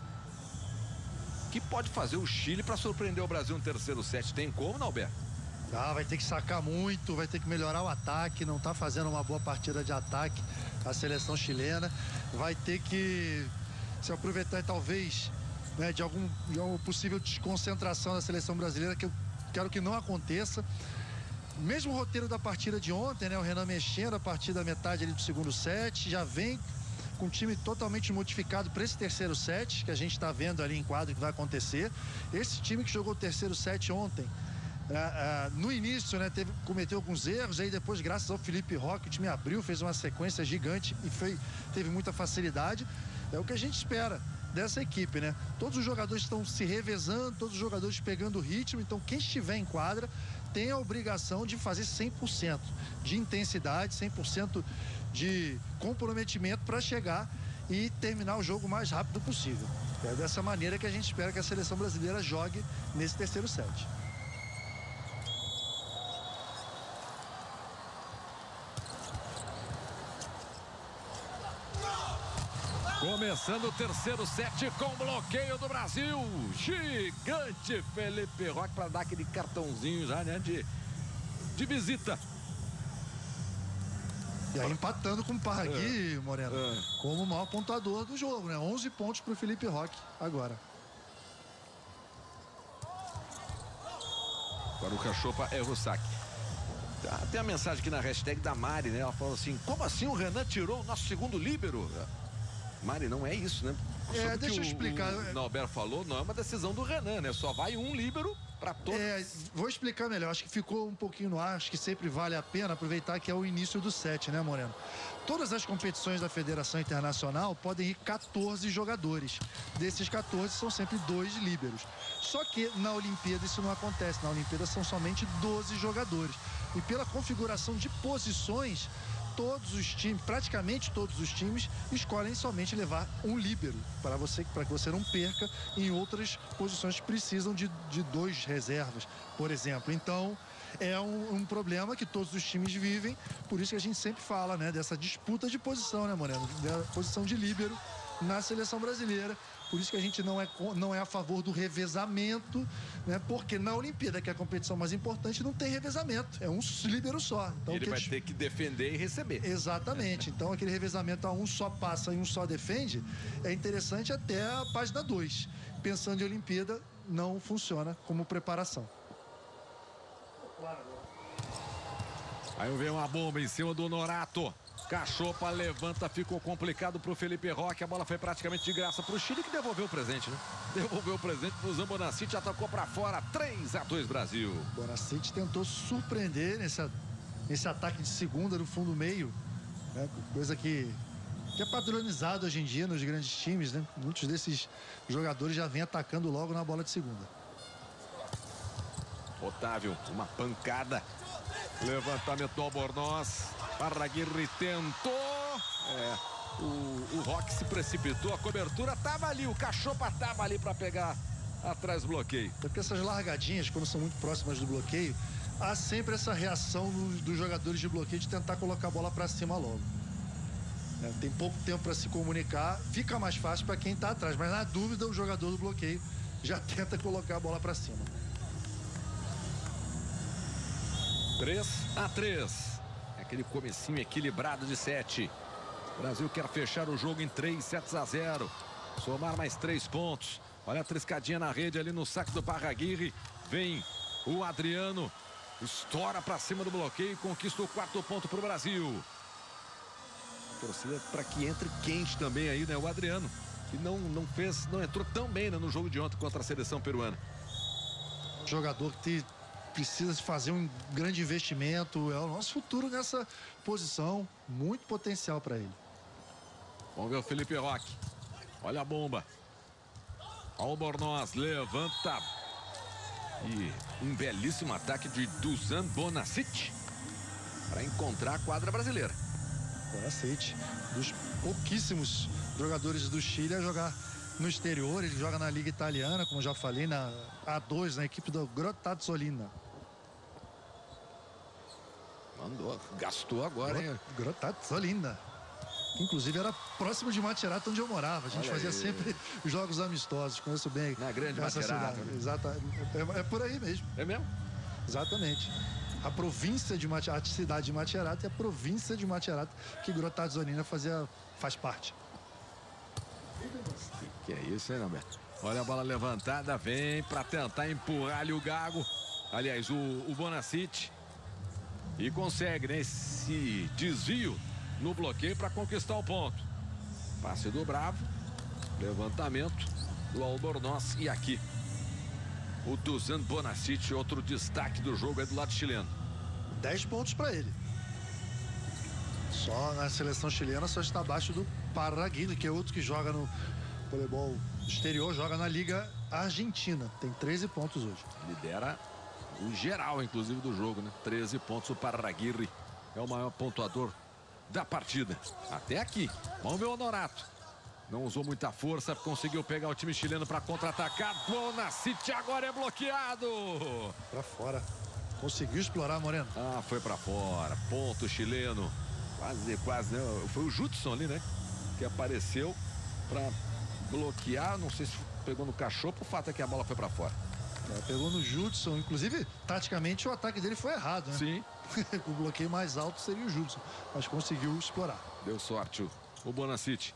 S1: O que pode fazer o Chile para surpreender o Brasil no terceiro set? Tem como, não, Ben?
S2: Ah, vai ter que sacar muito, vai ter que melhorar o ataque, não tá fazendo uma boa partida de ataque a seleção chilena. Vai ter que se aproveitar talvez, né, de alguma possível desconcentração da seleção brasileira, que eu quero que não aconteça. Mesmo roteiro da partida de ontem, né, o Renan mexendo a partir da metade ali do segundo set, já vem com o time totalmente modificado para esse terceiro set, que a gente está vendo ali em quadro que vai acontecer. Esse time que jogou o terceiro set ontem, no início, né, cometeu alguns erros, aí depois, graças ao Felipe Roque, o time abriu, fez uma sequência gigante e teve muita facilidade. É o que a gente espera dessa equipe, né? Todos os jogadores estão se revezando, todos os jogadores pegando o ritmo, então quem estiver em quadra tem a obrigação de fazer 100% de intensidade, 100% de comprometimento para chegar e terminar o jogo o mais rápido possível. É dessa maneira que a gente espera que a seleção brasileira jogue nesse terceiro set.
S1: Começando o terceiro set com bloqueio do Brasil. Gigante Felipe Roque para dar aquele cartãozinho já, né, de visita.
S2: E aí empatando com o Parraguirre, Moreno, como o maior pontuador do jogo, né? 11 pontos para o Felipe Roque agora.
S1: Agora o Cachopa erra o saque. Tem a mensagem aqui na hashtag da Mari, né? Ela falou assim, como assim o Renan tirou o nosso segundo líbero? Mari, não é isso, né?
S2: Deixa eu explicar.
S1: O Norberto falou, não é uma decisão do Renan, né? Só vai um líbero para todos.
S2: Vou explicar melhor. Acho que ficou um pouquinho no ar. Acho que sempre vale a pena aproveitar que é o início do set, né, Moreno? Todas as competições da Federação Internacional podem ir 14 jogadores. Desses 14 são sempre 2 líberos. Só que na Olimpíada isso não acontece. Na Olimpíada são somente 12 jogadores. E pela configuração de posições, todos os times, praticamente todos os times, escolhem somente levar um líbero para que você não perca em outras posições que precisam de 2 reservas, por exemplo. Então, é um problema que todos os times vivem, por isso que a gente sempre fala, né, dessa disputa de posição, né, Moreno? Da posição de líbero na seleção brasileira. Por isso que a gente não é a favor do revezamento, né? Porque na Olimpíada, que é a competição mais importante, não tem revezamento. É um líbero só. Então,
S1: ele vai ter que defender e receber.
S2: Exatamente. Então, aquele revezamento a um só passa e um só defende é interessante até a página 2. Pensando em Olimpíada, não funciona como preparação.
S1: Aí vem uma bomba em cima do Norato. Cachopa levanta, ficou complicado pro Felipe Roque. A bola foi praticamente de graça pro Chile, que devolveu o presente, né? Devolveu o presente pro Bonacite, atacou pra fora. 3-2 Brasil.
S2: Bonacite tentou surpreender nesse ataque de segunda no fundo meio, né? Coisa que é padronizado hoje em dia nos grandes times, né? Muitos desses jogadores já vêm atacando logo na bola de segunda.
S1: Otávio, uma pancada. Levantamento do Albornoz. Parraguirre tentou. O Roque se precipitou. A cobertura estava ali. O Cachopa estava ali para pegar atrás do bloqueio.
S2: Porque essas largadinhas, quando são muito próximas do bloqueio, há sempre essa reação dos jogadores de bloqueio de tentar colocar a bola para cima logo. Tem pouco tempo para se comunicar. Fica mais fácil para quem está atrás. Mas na dúvida, o jogador do bloqueio já tenta colocar a bola para cima.
S1: 3-3. Aquele comecinho equilibrado de 7. O Brasil quer fechar o jogo em 3-0. Somar mais 3 pontos. Olha a triscadinha na rede ali no saque do Parraguirre. Vem o Adriano. Estoura para cima do bloqueio e conquista o 4º ponto para o Brasil. Torcida para que entre quente também aí, né? O Adriano, que não entrou tão bem, né, no jogo de ontem contra a seleção peruana.
S2: Jogador que precisa fazer um grande investimento, é o nosso futuro nessa posição, muito potencial para ele.
S1: Vamos ver o Felipe Roque. Olha a bomba. Albornoz levanta. E um belíssimo ataque de Dusan Bonacite para encontrar a quadra brasileira.
S2: Bonacite, dos pouquíssimos jogadores do Chile a jogar no exterior. Ele joga na Liga Italiana, como já falei, na A2, na equipe do Grottazzolina.
S1: Mandou, gastou agora, hein?
S2: Grottazzolina. Inclusive era próximo de Macerata, onde eu morava. A gente fazia sempre jogos amistosos. Conheço bem.
S1: Na grande Macerata.
S2: Exatamente. É por aí mesmo.
S1: É mesmo?
S2: Exatamente. A província de Macerata, a cidade de Macerata e a província de Macerata, que Grottazzolina faz parte.
S1: Que é isso, hein, Norberto? Olha a bola levantada, vem para tentar empurrar ali o Gago. Aliás, o Bonacite. E consegue, né, esse desvio no bloqueio para conquistar o ponto. Passe do Bravo. Levantamento do Albornoz. E aqui o Dusan Bonacite, outro destaque do jogo aí do lado chileno.
S2: 10 pontos para ele. Só na seleção chilena só está abaixo do Parraguirre, que é outro que joga no voleibol exterior, joga na Liga Argentina. Tem 13 pontos hoje.
S1: Lidera o geral, inclusive, do jogo, né? 13 pontos. O Parraguirre é o maior pontuador da partida. Até aqui. Vamos ver o Norato. Não usou muita força, conseguiu pegar o time chileno para contra-atacar. Bonacite agora é bloqueado.
S2: Para fora. Conseguiu explorar, Moreno.
S1: Ah, foi para fora. Ponto chileno. Quase, né? Foi o Judson ali, né? Que apareceu para bloquear. Não sei se pegou no Cachopa. O fato é que a bola foi para fora.
S2: Pegou no Judson. Inclusive, taticamente, o ataque dele foi errado, né?
S1: Sim.
S2: O bloqueio mais alto seria o Judson. Mas conseguiu explorar.
S1: Deu sorte o Bonacite.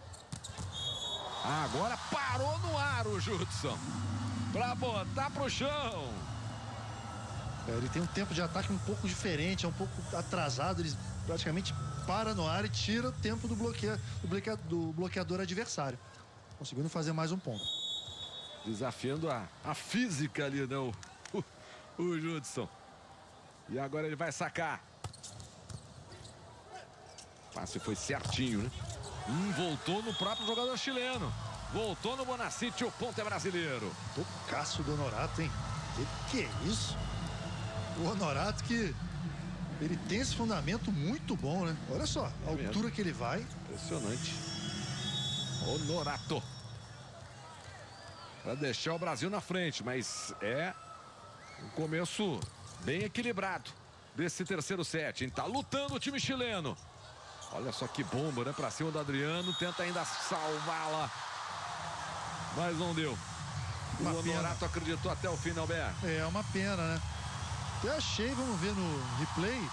S1: Agora parou no ar o Judson. Para botar pro chão.
S2: Ele tem um tempo de ataque um pouco diferente, é um pouco atrasado, ele praticamente para no ar e tira o tempo do bloqueador adversário, conseguindo fazer mais um ponto.
S1: Desafiando a física ali, né, o Judson. E agora ele vai sacar. O passe foi certinho, né? Voltou no próprio jogador chileno. Voltou no Bonacite, o ponto é brasileiro.
S2: Tocaço do Honorato, hein? Que é isso? O Honorato que ele tem esse fundamento muito bom, né? Olha só, a altura que ele vai.
S1: Impressionante. Honorato. Para deixar o Brasil na frente, mas é um começo bem equilibrado desse terceiro set, hein? Tá lutando o time chileno. Olha só que bomba, né? Pra cima do Adriano, tenta ainda salvá-la, mas não deu. O Honorato acreditou até o fim, Alberto.
S2: É uma pena, né? Até achei, vamos ver no replay.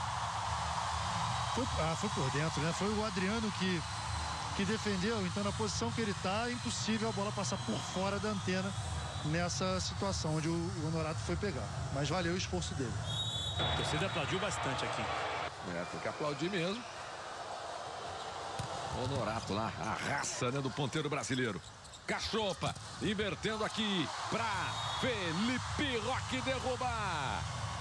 S2: Foi por dentro, né? Foi o Adriano que defendeu, então na posição que ele tá, é impossível a bola passar por fora da antena nessa situação onde o Honorato foi pegar. Mas valeu o esforço dele.
S3: A torcida aplaudiu bastante aqui.
S1: Tem que aplaudir mesmo. Honorato lá, a raça, né, do ponteiro brasileiro. Cachopa, invertendo aqui para Felipe Roque derrubar.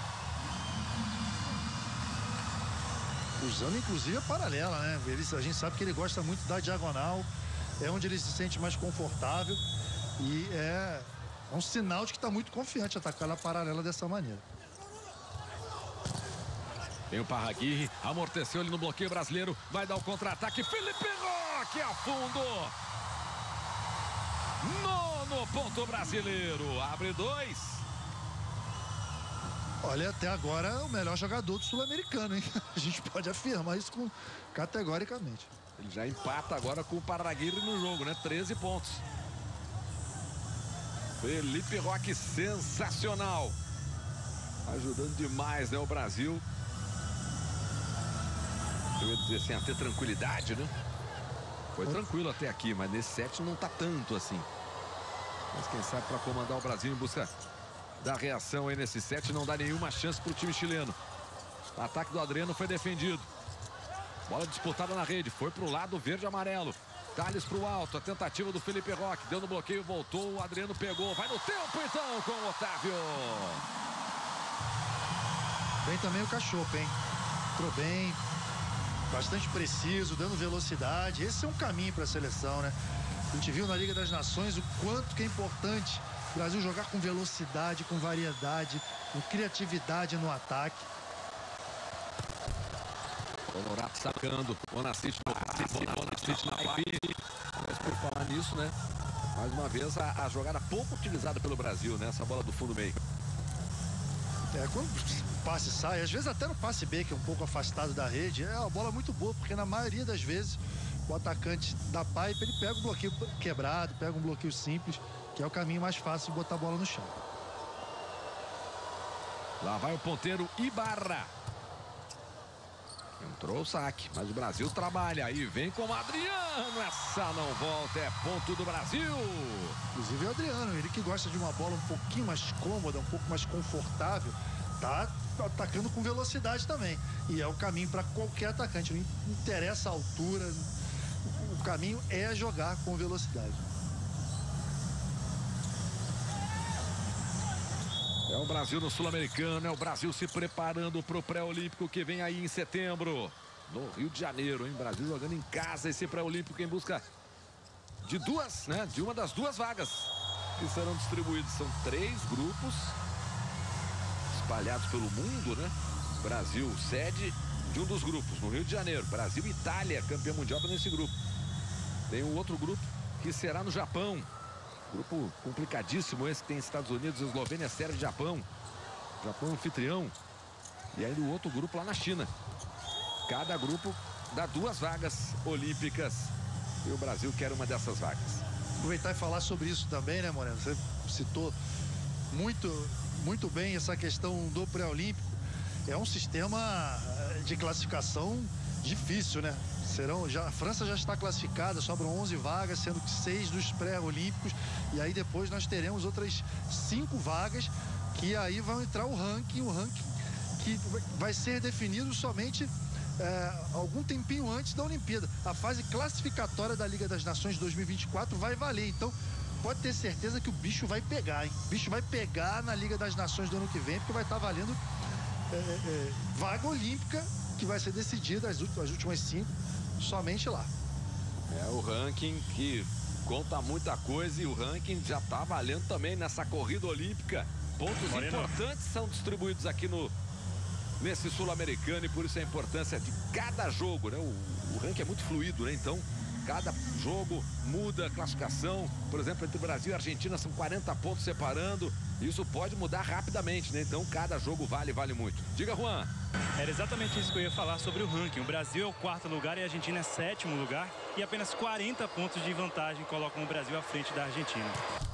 S2: Usando inclusive a paralela, né? A gente sabe que ele gosta muito da diagonal, é onde ele se sente mais confortável e é um sinal de que está muito confiante atacar na paralela dessa maneira.
S1: Tem o Parraguirre, amorteceu ele no bloqueio brasileiro, vai dar o contra-ataque, Felipe Roque afundou. Nono ponto brasileiro, abre 2.
S2: Olha, até agora é o melhor jogador do sul-americano, hein? A gente pode afirmar isso categoricamente.
S1: Ele já empata agora com o Parraguirre no jogo, né? 13 pontos. Felipe Roque, sensacional. Ajudando demais, né, o Brasil. Eu ia dizer assim, a ter tranquilidade, né? Foi tranquilo até aqui, mas nesse set não tá tanto assim. Mas quem sabe para comandar o Brasil em busca da reação aí nesse set, não dá nenhuma chance para o time chileno. O ataque do Adriano foi defendido. Bola disputada na rede, foi para o lado verde e amarelo. Thales para o alto, a tentativa do Felipe Roque, deu no bloqueio, voltou, o Adriano pegou, vai no tempo então com o Otávio.
S2: Bem também o Cachopa, hein? Entrou bem, bastante preciso, dando velocidade. Esse é um caminho para a seleção, né? A gente viu na Liga das Nações o quanto que é importante o Brasil jogar com velocidade, com variedade, com criatividade no ataque.
S1: Honorato sacando, Bonacite na pique. Mas por falar nisso, né? Mais uma vez a jogada pouco utilizada pelo Brasil, né? Essa bola do fundo meio.
S2: Quando o passe sai, às vezes até no passe B, que é um pouco afastado da rede, é uma bola muito boa, porque na maioria das vezes o atacante da pipe, ele pega um bloqueio quebrado, pega um bloqueio simples, que é o caminho mais fácil de botar a bola no chão.
S1: Lá vai o ponteiro Ibarra. Entrou o saque, mas o Brasil trabalha e vem com o Adriano. Essa não volta, é ponto do Brasil.
S2: Inclusive o Adriano, ele que gosta de uma bola um pouquinho mais cômoda, um pouco mais confortável, tá atacando com velocidade também. E é o caminho para qualquer atacante, não interessa a altura, o caminho é jogar com velocidade.
S1: É o Brasil no Sul-Americano, é o Brasil se preparando para o pré-olímpico que vem aí em setembro, no Rio de Janeiro, hein? Brasil jogando em casa esse pré-olímpico em busca de duas, né? De uma das duas vagas que serão distribuídas. São 3 grupos espalhados pelo mundo, né? Brasil, sede de um dos grupos, no Rio de Janeiro. Brasil e Itália, campeão mundial nesse grupo. Tem um outro grupo que será no Japão. Grupo complicadíssimo esse que tem Estados Unidos, Eslovênia, Sérvia e Japão. Japão anfitrião. E aí o outro grupo lá na China. Cada grupo dá 2 vagas olímpicas. E o Brasil quer uma dessas vagas.
S2: Aproveitar e falar sobre isso também, né, Moreno? Você citou muito bem essa questão do pré-olímpico. É um sistema de classificação difícil, né? A França já está classificada, sobram 11 vagas, sendo que 6 dos pré-olímpicos, e aí depois nós teremos outras 5 vagas que aí vai entrar o ranking que vai ser definido somente algum tempinho antes da Olimpíada. A fase classificatória da Liga das Nações 2024 vai valer, então pode ter certeza que o bicho vai pegar, hein? O bicho vai pegar na Liga das Nações do ano que vem, porque vai estar valendo vaga olímpica, que vai ser decidida as últimas 5 somente lá.
S1: É o ranking que conta muita coisa, e o ranking já está valendo também nessa corrida olímpica. Pontos importantes são distribuídos aqui nesse sul-americano, e por isso a importância de cada jogo, né? O ranking é muito fluido, né? Então, cada jogo muda a classificação. Por exemplo, entre Brasil e Argentina são 40 pontos separando. Isso pode mudar rapidamente, né? Então, cada jogo vale muito. Diga, Juan.
S3: Era exatamente isso que eu ia falar sobre o ranking. O Brasil é o 4º lugar e a Argentina é 7º lugar. E apenas 40 pontos de vantagem colocam o Brasil à frente da Argentina.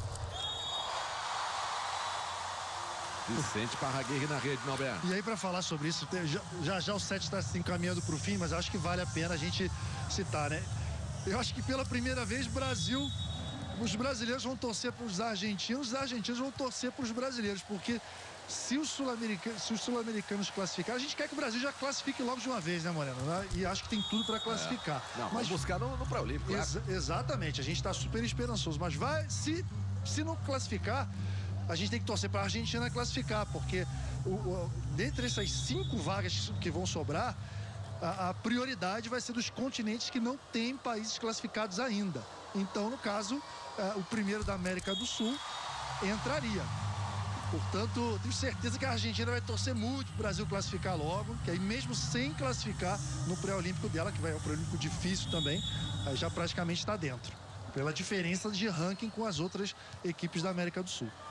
S1: Vicente Parraguirre na rede, Norberto.
S2: E aí, para falar sobre isso, já o set está se encaminhando para o fim, mas acho que vale a pena a gente citar, né? Eu acho que pela primeira vez os brasileiros vão torcer para os argentinos vão torcer para os brasileiros, porque se os sul-americanos classificarem, a gente quer que o Brasil já classifique logo de uma vez, né, Moreno? E acho que tem tudo para classificar.
S1: Não, mas buscar no pré-olímpico.
S2: Exatamente, a gente está super esperançoso, mas se não classificar, a gente tem que torcer para a Argentina classificar, porque dentre essas 5 vagas que vão sobrar, a prioridade vai ser dos continentes que não têm países classificados ainda. Então, no caso, o primeiro da América do Sul entraria. Portanto, tenho certeza que a Argentina vai torcer muito para o Brasil classificar logo, que aí mesmo sem classificar no pré-olímpico dela, que vai um pré-olímpico difícil também, aí já praticamente está dentro, pela diferença de ranking com as outras equipes da América do Sul.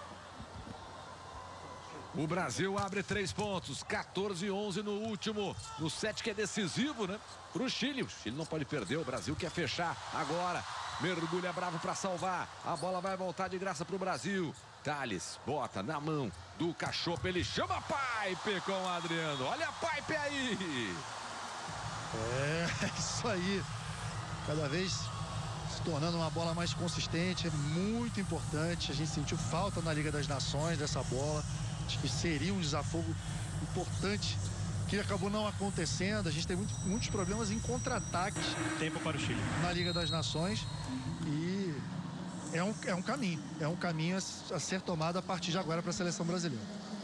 S1: O Brasil abre 3 pontos, 14-11 no último, no set que é decisivo, né? Para o Chile. O Chile não pode perder, o Brasil quer fechar agora. Mergulha bravo para salvar. A bola vai voltar de graça para o Brasil. Thales bota na mão do Cachopo, ele chama a Pipe com o Adriano. Olha a Pipe aí!
S2: Isso aí. Cada vez se tornando uma bola mais consistente, é muito importante. A gente sentiu falta na Liga das Nações dessa bola. Acho que seria um desafogo importante que acabou não acontecendo. A gente tem muitos problemas em contra-ataques.
S3: Tempo para o Chile.
S2: Na Liga das Nações. E é um caminho a ser tomado a partir de agora para a seleção brasileira.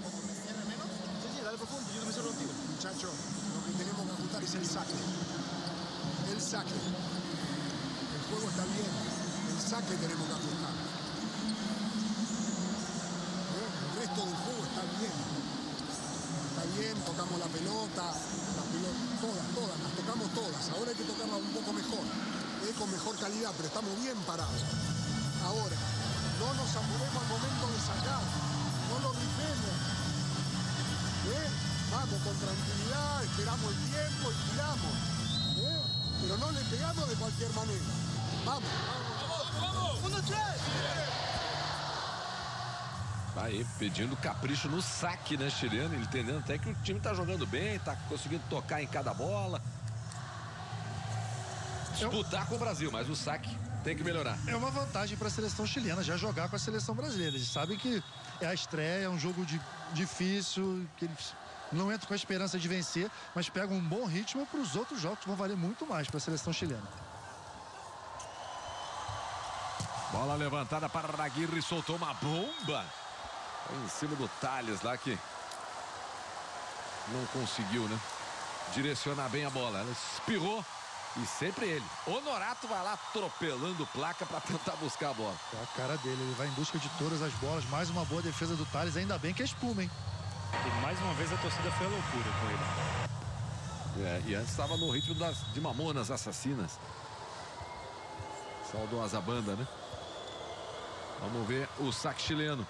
S4: Muchacho, lo que tenemos que ajustar es el saque. El saque. El juego está bien. El saque tenemos que ajustar. El resto del juego está bien. Está bien, tocamos la pelota, todas, las tocamos todas. Ahora hay que tocarla un poco mejor, con mejor calidad, pero estamos bien parados. Ahora, no nos apuremos al momento de sacar, no lo rifemos. Vamos con tranquilidad, esperamos el tiempo y tiramos. Pero no le pegamos de cualquier manera. Vamos. ¡Vamos! ¡Uno, tres!
S1: Tá aí pedindo capricho no saque, né, chileno? Ele entendendo até que o time tá jogando bem, tá conseguindo tocar em cada bola. Disputar com o Brasil, mas o saque tem que melhorar.
S2: É uma vantagem para a seleção chilena já jogar com a seleção brasileira. Eles sabem que é a estreia, é um jogo difícil, que eles não entram com a esperança de vencer, mas pegam um bom ritmo para os outros jogos que vão valer muito mais para a seleção chilena.
S1: Bola levantada para Aguirre, soltou uma bomba em cima do Thales lá, que não conseguiu, né, direcionar bem a bola. Ela espirrou e sempre ele. Honorato vai lá atropelando placa para tentar buscar a bola.
S2: É a cara dele, ele vai em busca de todas as bolas. Mais uma boa defesa do Thales, ainda bem que é espuma, hein?
S3: E mais uma vez a torcida foi a loucura com ele.
S1: E antes estava no ritmo de Mamonas Assassinas. Saudosa banda, né? Vamos ver o saque chileno.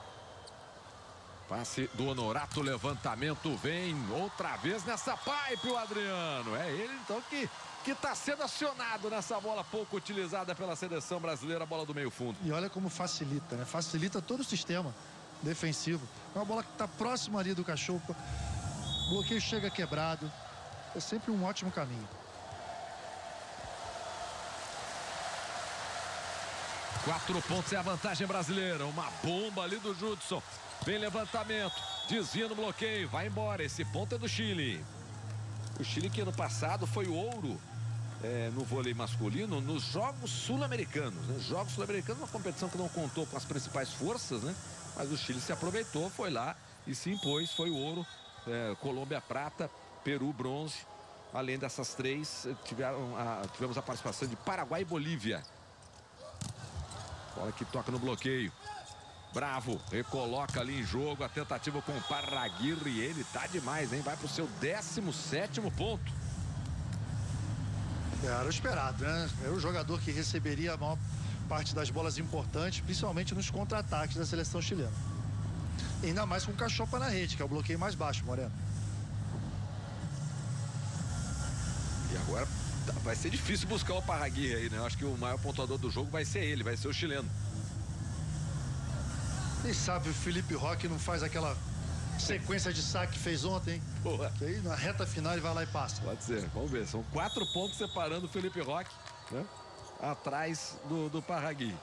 S1: Passe do Honorato, levantamento, vem outra vez nessa Pipe o Adriano. É ele então que está sendo acionado nessa bola pouco utilizada pela seleção brasileira, a bola do meio fundo.
S2: E olha como facilita, né? Facilita todo o sistema defensivo. É uma bola que está próxima ali do Cachopo. O bloqueio chega quebrado. É sempre um ótimo caminho.
S1: 4 pontos é a vantagem brasileira. Uma bomba ali do Judson. Vem levantamento. Desvia no bloqueio. Vai embora. Esse ponto é do Chile. O Chile que ano passado foi ouro no vôlei masculino nos Jogos Sul-Americanos. Né? Jogos Sul-Americanos, uma competição que não contou com as principais forças, né? Mas o Chile se aproveitou, foi lá e se impôs. Foi o ouro. Colômbia prata, Peru bronze. Além dessas três, tivemos a participação de Paraguai e Bolívia. Bola que toca no bloqueio. Bravo, recoloca ali em jogo a tentativa com o Parraguirre. E ele tá demais, hein? Vai pro seu 17º ponto.
S2: Era o esperado, né? Era o jogador que receberia a maior parte das bolas importantes, principalmente nos contra-ataques da seleção chilena. E ainda mais com o Cachopa na rede, que é o bloqueio mais baixo, Moreno.
S1: E agora vai ser difícil buscar o Parraguirre aí, né? Eu acho que o maior pontuador do jogo vai ser ele, vai ser o chileno.
S2: Quem sabe o Felipe Roque não faz aquela sequência de saque que fez ontem, hein?
S1: Boa.
S2: Que aí na reta final ele vai lá e passa.
S1: Pode ser, vamos ver. São 4 pontos separando o Felipe Roque, né? Atrás do Parraguirre.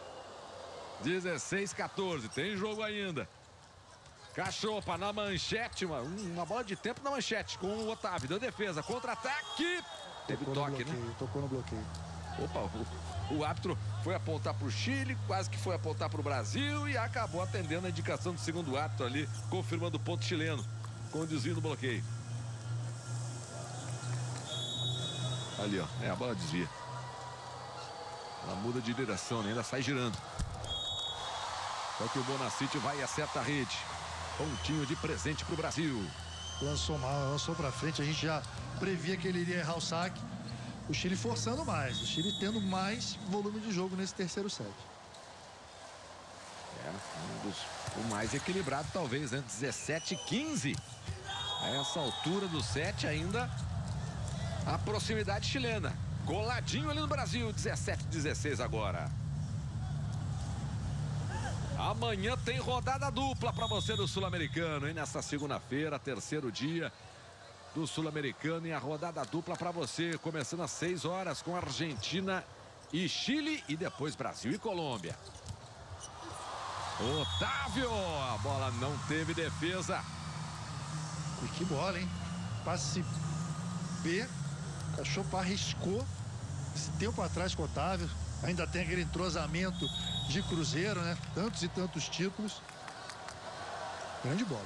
S1: 16-14, tem jogo ainda. Cachopa na manchete, uma bola de tempo na manchete com o Otávio. Deu defesa, contra-ataque. Teve toque, né?
S2: Tocou no bloqueio.
S1: Opa, o árbitro foi apontar para o Chile, quase que foi apontar para o Brasil e acabou atendendo a indicação do segundo árbitro ali, confirmando o ponto chileno, com o desvio do bloqueio. Ali, ó, a bola desvia. Ela muda de direção, né? Ainda sai girando. Só que o Bonacite vai e acerta a rede. Pontinho de presente para o Brasil.
S2: Lançou mal, lançou para frente. A gente já previa que ele iria errar o saque. O Chile forçando mais. O Chile tendo mais volume de jogo nesse terceiro set.
S1: O mais equilibrado talvez, né? 17-15. A essa altura do set ainda a proximidade chilena. Coladinho ali no Brasil. 17-16 agora. Amanhã tem rodada dupla para você do Sul-Americano, hein? Nessa segunda-feira, terceiro dia do Sul-Americano e a rodada dupla para você, começando às 6 horas com Argentina e Chile e depois Brasil e Colômbia. Otávio, a bola não teve defesa.
S2: E que bola, hein? Passe B, Cachopa arriscou esse tempo atrás com o Otávio. Ainda tem aquele entrosamento de Cruzeiro, né? Tantos e tantos títulos. Grande bola.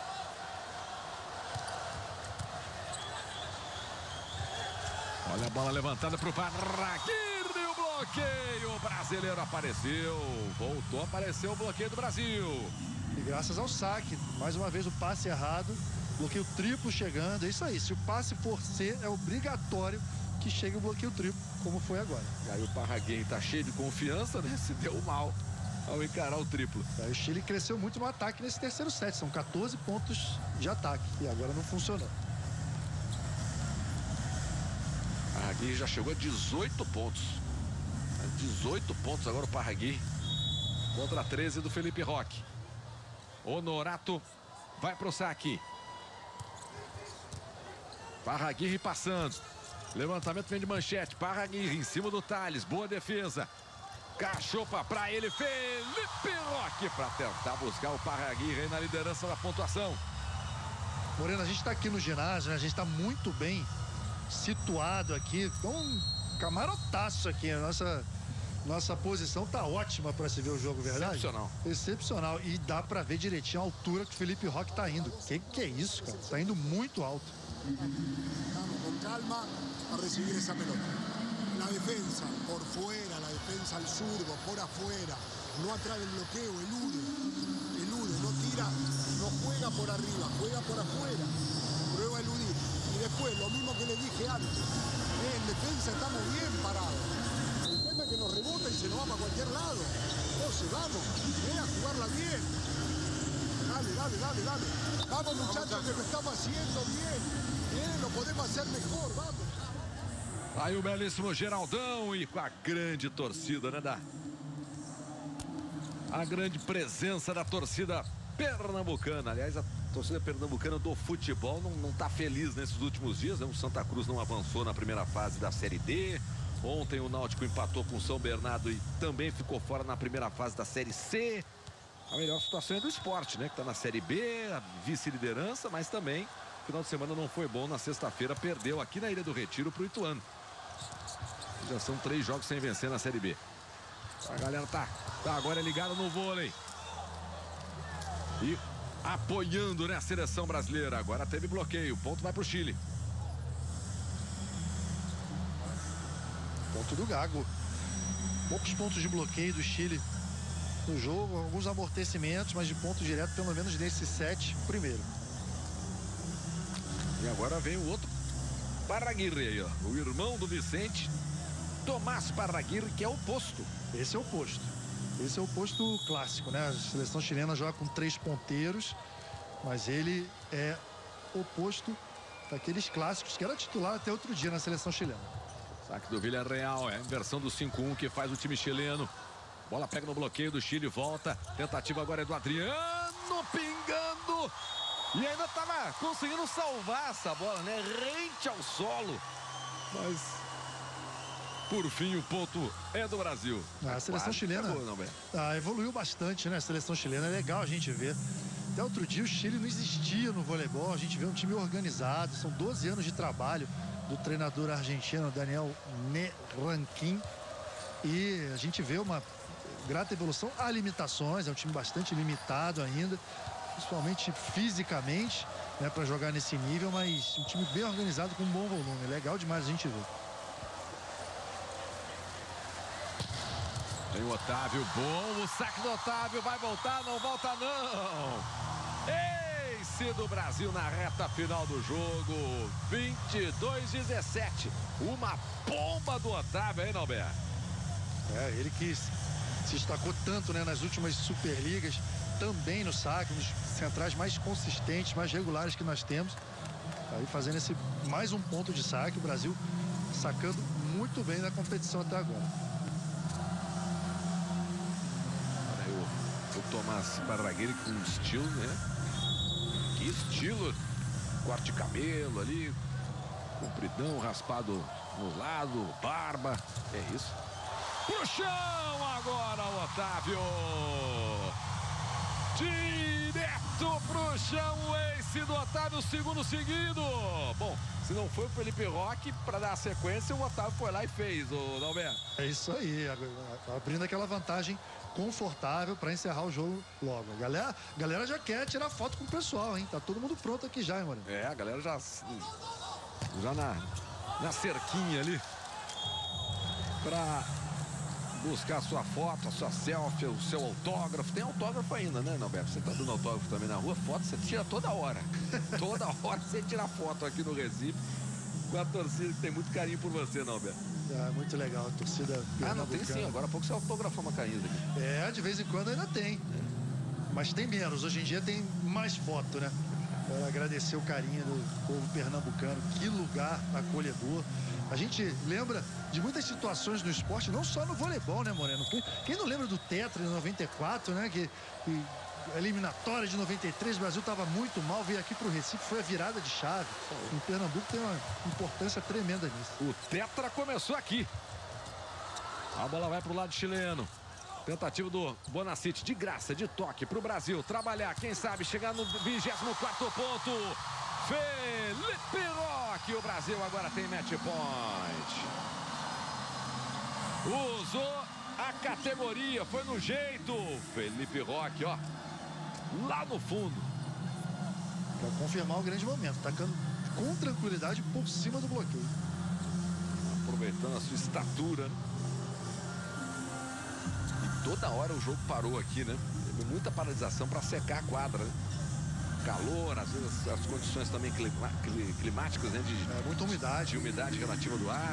S1: Olha a bola levantada para o Parraguirre, o bloqueio. O brasileiro apareceu. Voltou a aparecer o bloqueio do Brasil.
S2: E graças ao saque, mais uma vez o passe errado. Bloqueio triplo chegando. É isso aí. Se o passe for C, é obrigatório que chegue o bloqueio triplo, como foi agora.
S1: E aí o Parraguirre tá cheio de confiança, né? Se deu mal ao encarar o triplo.
S2: Aí o Chile cresceu muito no ataque nesse terceiro set. São 14 pontos de ataque. E agora não funcionou.
S1: Parraguirre já chegou a 18 pontos. 18 pontos agora o Parraguirre. Contra 13 do Felipe Roque. Honorato vai pro saque. Parraguirre passando. Levantamento vem de manchete. Parraguirre em cima do Thales. Boa defesa. Cachopa para ele. Felipe Roque para tentar buscar o Parraguirre aí na liderança da pontuação.
S2: Moreno, a gente está aqui no ginásio, né? A gente está muito bem situado aqui. Então, um camarotaço aqui. A nossa posição tá ótima para se ver o jogo, verdade?
S1: Excepcional.
S2: Excepcional. E dá para ver direitinho a altura que o Felipe Roque tá indo. Que é isso, cara? Tá indo muito alto.
S4: Vamos con calma a recibir esa pelota. La defensa por fuera, la defensa al zurdo, por afuera, no atrás del bloqueo, elude, no tira, no juega por arriba, juega por afuera, prueba a eludir. Y después, lo mismo que le dije antes, en defensa estamos bien parados. El tema es que nos rebota y se nos va para cualquier lado. Entonces vamos, a jugarla bien. Dale. Vamos muchachos que lo estamos haciendo bien. Lo podemos hacer mejor, vamos.
S1: Aí o belíssimo Geraldão e com a grande torcida, né? A grande presença da torcida pernambucana. Aliás, a torcida pernambucana do futebol não tá feliz nesses últimos dias, né? O Santa Cruz não avançou na primeira fase da Série D. Ontem o Náutico empatou com o São Bernardo e também ficou fora na primeira fase da Série C. A melhor situação é do Sport, né? Que está na Série B, a vice-liderança, mas também o final de semana não foi bom. Na sexta-feira perdeu aqui na Ilha do Retiro para o Ituano. Já são 3 jogos sem vencer na Série B. A galera tá agora ligada no vôlei. E apoiando, né, a seleção brasileira. Agora teve bloqueio. O ponto vai para o Chile.
S2: Ponto do Gago. Poucos pontos de bloqueio do Chile no jogo, alguns amortecimentos, mas de ponto direto, pelo menos nesse set, primeiro.
S1: E agora vem o outro Parraguirre aí, ó. O irmão do Vicente, Tomás Parraguirre, que é o oposto.
S2: Esse é o posto. Esse é o posto clássico, né? A seleção chilena joga com 3 ponteiros, mas ele é oposto daqueles clássicos que era titular até outro dia na seleção chilena.
S1: Saque do Villarreal, é a inversão do 5-1 que faz o time chileno. Bola pega no bloqueio do Chile, volta. Tentativa agora é do Adriano, pingando. E ainda estava conseguindo salvar essa bola, né? Rente ao solo. Mas, por fim, o ponto é do Brasil.
S2: A seleção chilena evoluiu bastante, né? A seleção chilena é legal a gente ver. Até outro dia o Chile não existia no voleibol. A gente vê um time organizado. São 12 anos de trabalho do treinador argentino Daniel Neranquin. E a gente vê uma grata evolução. Há limitações, é um time bastante limitado ainda, principalmente fisicamente, né, para jogar nesse nível, mas um time bem organizado com um bom volume. Legal demais a gente ver.
S1: Tem o Otávio, bom, o saque do Otávio, vai voltar, não volta não. Ace do Brasil na reta final do jogo, 22-17, uma bomba do Otávio, hein, Norberto?
S2: É, ele que se destacou tanto, né, nas últimas Superligas, também no saque, nos centrais mais consistentes, mais regulares que nós temos. Aí fazendo esse mais um ponto de saque, o Brasil sacando muito bem na competição até agora.
S1: Olha aí o Tomás Parraguirre com estilo, né? Que estilo! Corte de cabelo ali, compridão, raspado no lado, barba, é isso. Pro chão agora o Otávio. Direto pro chão, o ace do Otávio, segundo seguido. Bom, se não foi o Felipe Roque para dar a sequência, o Otávio foi lá e fez, o Dalberto.
S2: É isso aí, abrindo aquela vantagem confortável para encerrar o jogo logo. A galera já quer tirar foto com o pessoal, hein? Tá todo mundo pronto aqui já, hein, mano?
S1: É, a galera já na cerquinha ali para buscar a sua foto, a sua selfie, o seu autógrafo. Tem autógrafo ainda, né, Norberto? Você tá dando autógrafo também na rua, foto você tira toda hora. Toda hora você tira foto aqui no Recife com a torcida que tem muito carinho por você, Norberto.
S2: É muito legal a torcida.
S1: Ah, não, tem sim. Agora há pouco você autografou uma camisa aqui.
S2: É, de vez em quando ainda tem. Mas tem menos. Hoje em dia tem mais foto, né? Agradecer o carinho do povo pernambucano. Que lugar acolhedor. A gente lembra de muitas situações no esporte, não só no voleibol, né, Moreno? Quem não lembra do Tetra de 94, né? Que a eliminatória de 93, o Brasil estava muito mal, veio aqui para o Recife, foi a virada de chave. Em Pernambuco tem uma importância tremenda nisso.
S1: O Tetra começou aqui. A bola vai para o lado chileno. Tentativa do Bonacite, de graça, de toque para o Brasil trabalhar, quem sabe chegar no 24º ponto. Felipe Roque, o Brasil agora tem match point. Usou a categoria, foi no jeito. Felipe Roque, ó, lá no fundo.
S2: Para confirmar o grande momento, tacando com tranquilidade por cima do bloqueio.
S1: Aproveitando a sua estatura, né? E toda hora o jogo parou aqui, né? Teve muita paralisação para secar a quadra, né? Calor, às vezes as condições também climáticas, né?
S2: Muita umidade.
S1: De umidade relativa do ar.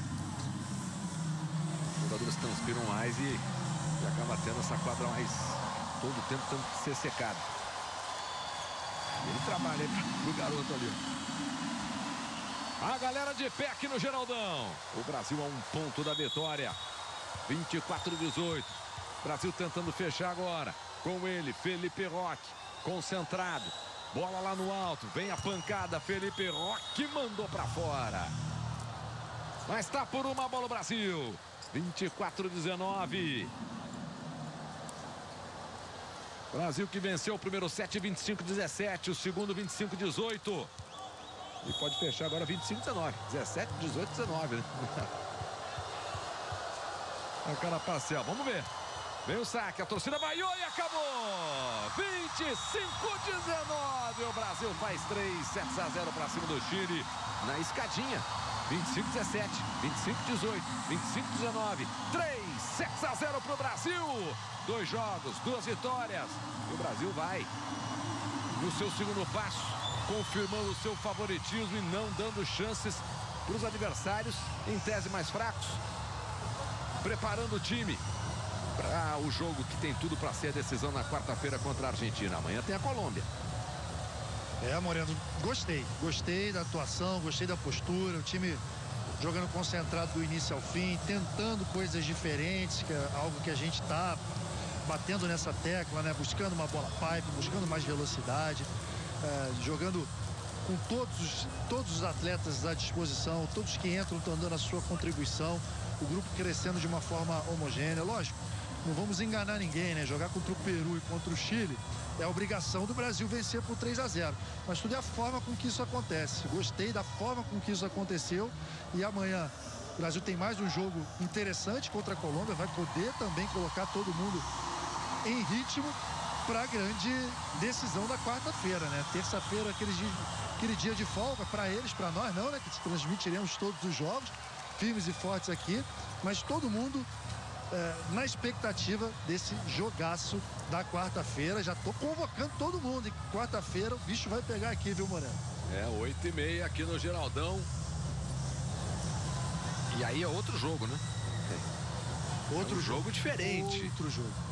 S1: Os jogadores transpiram mais e acaba tendo essa quadra mais todo o tempo tendo que ser secada. E ele trabalha aí pro garoto ali. A galera de pé aqui no Geraldão. O Brasil a um ponto da vitória. 24-18. Brasil tentando fechar agora. Com ele, Felipe Roque. Concentrado. Bola lá no alto. Vem a pancada. Felipe Roque mandou pra fora. Mas tá por uma bola o Brasil. 24-19. Brasil que venceu o primeiro set 25-17, o segundo 25-18. E pode fechar agora 25-19. 17, 18, 19, né? É o cara parcial. Vamos ver. Vem o saque, a torcida vaiou e acabou! 25-19, o Brasil faz 3-0 para cima do Chile na escadinha. 25-17, 25-18, 25-19, 3-0 para o Brasil. 2 jogos, 2 vitórias. E o Brasil vai no seu segundo passo, confirmando o seu favoritismo e não dando chances para os adversários, em tese mais fracos. Preparando o time para o jogo que tem tudo para ser a decisão na quarta-feira contra a Argentina. Amanhã tem a Colômbia.
S2: Moreno, gostei da atuação, gostei da postura, o time jogando concentrado do início ao fim, tentando coisas diferentes, que é algo que a gente está batendo nessa tecla, né? Buscando uma bola pipe, buscando mais velocidade, jogando com todos os atletas à disposição, todos que entram estão dando a sua contribuição, o grupo crescendo de uma forma homogênea. Lógico, não vamos enganar ninguém, né? Jogar contra o Peru e contra o Chile é a obrigação do Brasil vencer por 3-0. Mas tudo é a forma com que isso acontece. Gostei da forma com que isso aconteceu. E amanhã o Brasil tem mais um jogo interessante contra a Colômbia. Vai poder também colocar todo mundo em ritmo para a grande decisão da quarta-feira, né? Terça-feira, aquele dia de folga para eles, para nós não, né? Que transmitiremos todos os jogos, firmes e fortes aqui. Mas todo mundo na expectativa desse jogaço da quarta-feira. Já tô convocando todo mundo. E quarta-feira o bicho vai pegar aqui, viu, Moreno?
S1: 8h30 aqui no Geraldão. E aí é outro jogo, né? Outro jogo diferente.
S2: Outro jogo.